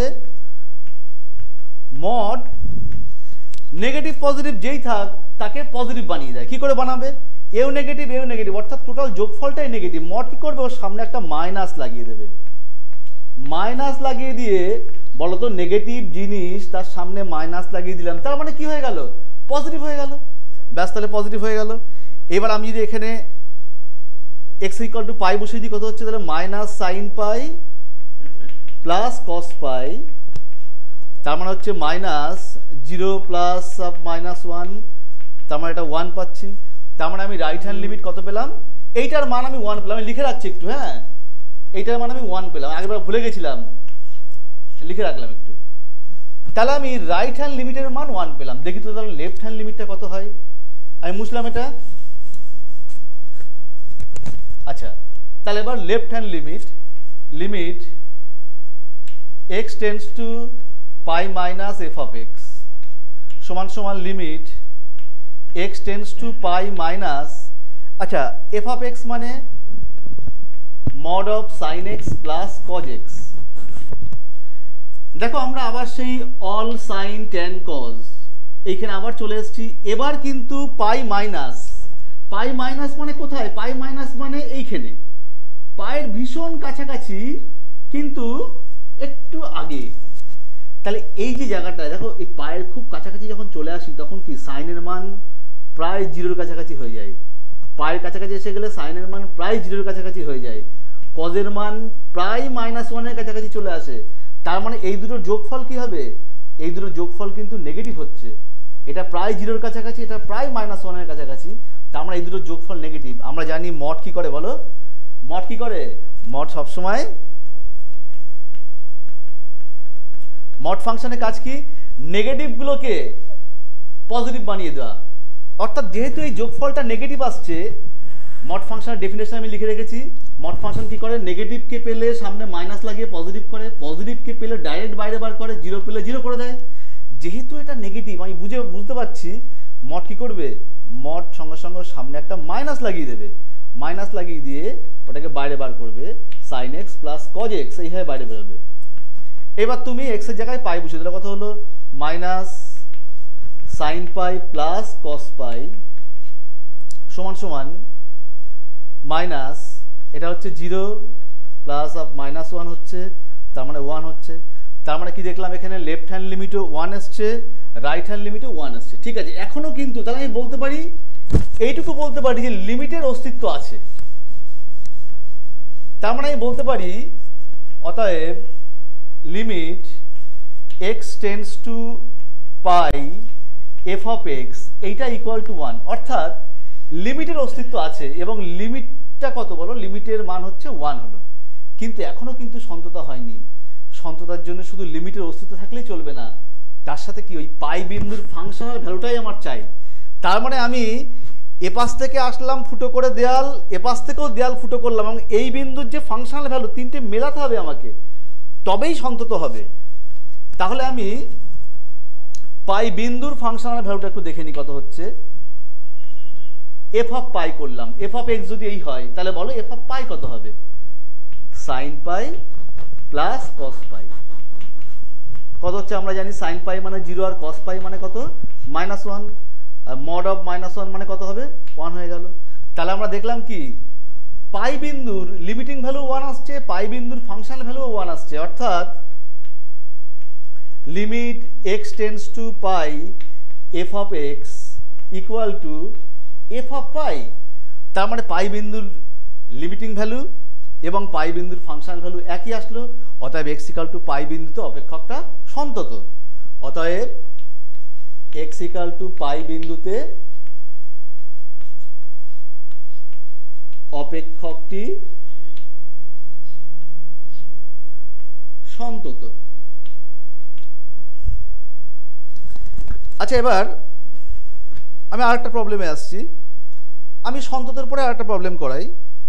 মড নেগেটিভ পজিটিভ যেই থাক তাকে পজিটিভ বানিয়ে দেয়। কি করে বানাবে? এও নেগেটিভ এও নেগেটিভ, অর্থাৎ টোটাল যোগফলটাই নেগেটিভ। মড কি করবে? ওর সামনে একটা মাইনাস লাগিয়ে দেবে। মাইনাস লাগিয়ে দিয়ে বলতো নেগেটিভ জিনিস তার সামনে মাইনাস লাগিয়ে দিলাম, তার মানে কি হয়ে গেল? পজিটিভ হয়ে গেল। ব্যাস, তাহলে পজিটিভ হয়ে গেল। এবার আমি যদি এখানে এক্স ইকুয়াল টু পাই বসিয়ে দিই, কত হচ্ছে? তাহলে minus sine pi plus cos pi, তার মানে হচ্ছে minus zero plus minus one, তার মানে এটা ওয়ান পাচ্ছি। তার মানে আমি রাইট হ্যান্ড লিমিট কত পেলাম? এইটার মান আমি ওয়ান পেলাম। আমি লিখে রাখছি একটু, হ্যাঁ, এইটার মান আমি ওয়ান পেলাম, আগেবার ভুলে গেছিলাম, লিখে রাখলাম একটু। তাহলে আমি রাইট হ্যান্ড লিমিটের মান ওয়ান পেলাম। দেখি তো তাহলে লেফট হ্যান্ড লিমিটটা কত হয়। আমি মুছলাম এটা। আচ্ছা, তাহলে এবার left hand limit, limit x tends to pi minus f of x সমান সমান limit x tends to pi minus, আচ্ছা এফ অফ এক্স মানে mod of sine x plus cos x. দেখো আমরা আবার সেই অল সাইন ট্যান কজ এইখানে আবার চলে এসেছি। এবার কিন্তু পাই মাইনাস, পাই মাইনাস মানে কোথায়? পাই মাইনাস মানে এইখানে, পায়ের ভীষণ কাছাকাছি কিন্তু একটু আগে। তাহলে এই যে জায়গাটা দেখো, এই পায়ের খুব কাছাকাছি যখন চলে আসি তখন কি সাইনের মান প্রায় জিরোর কাছাকাছি হয়ে যায়। পায়ের কাছাকাছি এসে গেলে সাইনের মান প্রায় জিরোর কাছাকাছি হয়ে যায়, কজের মান প্রায় মাইনাস ওয়ানের কাছাকাছি চলে আসে। তার মানে এই দুটোর যোগফল কি হবে? এই দুটোর যোগফল কিন্তু নেগেটিভ হচ্ছে। এটা প্রায় জিরোর কাছাকাছি, এটা প্রায় মাইনাস ওয়ানের কাছাকাছি, তার মানে এই দুটোর যোগফল নেগেটিভ। আমরা জানি মড কি করে বলো? মড কি করে? মড সবসময়, মড ফাংশনের কাজ কি? নেগেটিভগুলোকে পজিটিভ বানিয়ে দেওয়া। অর্থাৎ যেহেতু এই যোগফলটা নেগেটিভ আসছে, মড ফাংশনের ডেফিনেশন আমি লিখে রেখেছি। মড ফাংশন কি করে? নেগেটিভকে পেলে সামনে মাইনাস লাগিয়ে পজিটিভ করে, পজিটিভকে পেলে ডাইরেক্ট বাইরে বার করে, জিরো পেলে জিরো করে দেয়। যেহেতু এটা নেগেটিভ আমি বুঝে বুঝতে পারছি, মড কি করবে? মড সঙ্গে সঙ্গে সামনে একটা মাইনাস লাগিয়ে দেবে, মাইনাস লাগিয়ে দিয়ে ওটাকে বাইরে বার করবে, sine x plus cos x এইভাবে বাইরে বেরোবে। এবার তুমি এক্সের জায়গায় পাই বসিয়ে দিলে কত হলো? Minus sine pi plus cos pi সমান সমান মাইনাস এটা হচ্ছে zero plus of minus one হচ্ছে, তার মানে ওয়ান হচ্ছে। তার মানে কি দেখলাম এখানে লেফট হ্যান্ড লিমিটও ওয়ান এসছে, রাইট হ্যান্ড লিমিটও ওয়ান এসছে। ঠিক আছে, এখনও কিন্তু তাহলে আমি বলতে পারি এইটুকু বলতে পারি যে লিমিটের অস্তিত্ব আছে। তার মানে আমি বলতে পারি অতএব limit x tends to pi f of x এইটা ইকুয়াল টু ওয়ান, অর্থাৎ লিমিটের অস্তিত্ব আছে এবং লিমিটটা কত বলো, লিমিটের মান হচ্ছে ওয়ান হলো। কিন্তু এখনও কিন্তু সন্ততা হয়নি। সন্ততার জন্য শুধু লিমিটের অস্তিত্ব থাকলেই চলবে না, তার সাথে কি ওই পাই বিন্দুর ফাংশনাল ভ্যালুটাই আমার চাই। তার মানে আমি এপাশ থেকে আসলাম ফুটো করে দেয়াল, এপাশ থেকেও দেয়াল ফুটো করলাম এবং এই বিন্দুর যে ফাংশনাল ভ্যালু তিনটে মেলাতে হবে আমাকে, তবেই সন্তত হবে। তাহলে আমি পাই বিন্দুর ফাংশনাল ভ্যালুটা একটু দেখে নিই কত হচ্ছে। এফ অফ পাই করলাম, এফ অফ এক্স যদি এই হয় তাহলে বলো এফ অফ পাই কত হবে, সাইন পাই প্লাস কস পাই। কত হচ্ছে আমরা জানি, সাইন পাই মানে জিরো আর কস পাই মানে কত minus one, mod of minus one মানে কত হবে ওয়ান হয়ে গেল। তাহলে আমরা দেখলাম কি পাই বিন্দুর লিমিটিং ভ্যালু ওয়ান আসছে, পাই বিন্দুর ফাংশনাল ভ্যালু ওয়ান আসছে, অর্থাৎ limit x tends to pi f of x equal to f of pi. তার মানে পাই বিন্দুর লিমিটিং ভ্যালু এবং পাই বিন্দুর ফাংশনাল ভ্যালু একই আসলো, অতএব এক্স ইকাল টু পাই বিন্দুতে অপেক্ষকটা সন্তত। অতএব এক্স ইকাল টু পাই বিন্দুতে অপেক্ষকটি সন্তত। আচ্ছা, এবার আমি আরেকটা প্রবলেমে আসছি। আমি সন্ততের পরে আরেকটা প্রবলেম করাই।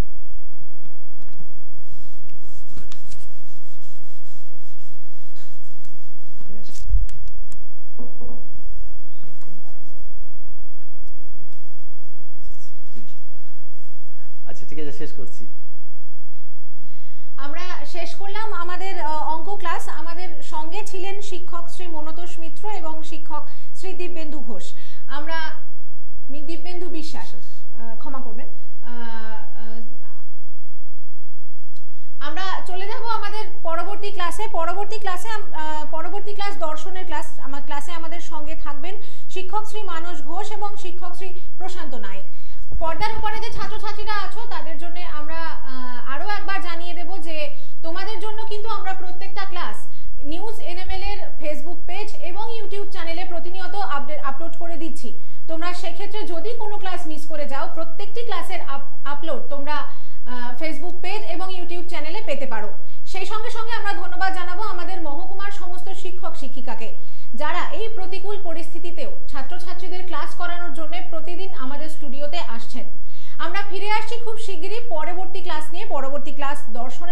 আচ্ছা ঠিক আছে, শেষ করছি। আমরা শেষ করলাম আমাদের অঙ্ক ক্লাস। আমাদের সঙ্গে ছিলেন শিক্ষক শ্রী মনতোষ মিত্র এবং শিক্ষক শ্রী দিব্যেন্দু ঘোষ। আমরা দিব্যেন্দু বিশ্বাস, ক্ষমা করবেন। আমরা চলে যাব আমাদের পরবর্তী ক্লাসে। পরবর্তী ক্লাসে পরবর্তী ক্লাস দর্শনের ক্লাস। আমার ক্লাসে আমাদের সঙ্গে থাকবেন শিক্ষক শ্রী মানস ঘোষ এবং শিক্ষক শ্রী প্রশান্ত নায়েক। পর্দার উপরে যে ছাত্রছাত্রীরা আছো তাদের জন্য আমরা আরও একবার জানিয়ে দেব যে তোমাদের জন্য কিন্তু আমরা প্রত্যেকটা ক্লাস নিউজ এনএমএল এর ফেসবুক পেজ এবং ইউটিউব চ্যানেলে প্রতিনিয়ত আপডেট আপলোড করে দিচ্ছি। তোমরা সেক্ষেত্রে যদি কোনো ক্লাস মিস করে যাও, প্রত্যেকটি ক্লাসের আপলোড তোমরা ফেসবুক পেজ এবং ইউটিউব চ্যানেলে পেতে পারো। সেই সঙ্গে সঙ্গে আমরা ধন্যবাদ জানাবো আমাদের মহকুমার সমস্ত শিক্ষক শিক্ষিকাকে, যারা এই প্রতিকূল পরিস্থিতিতেও ছাত্রছাত্রীদের ক্লাস করানোর জন্য প্রতিদিন আমাদের স্টুডিওতে আসছেন। আমরা ফিরে আসছি খুব শিগগিরই পরবর্তী ক্লাস নিয়ে। পরবর্তী ক্লাস দর্শন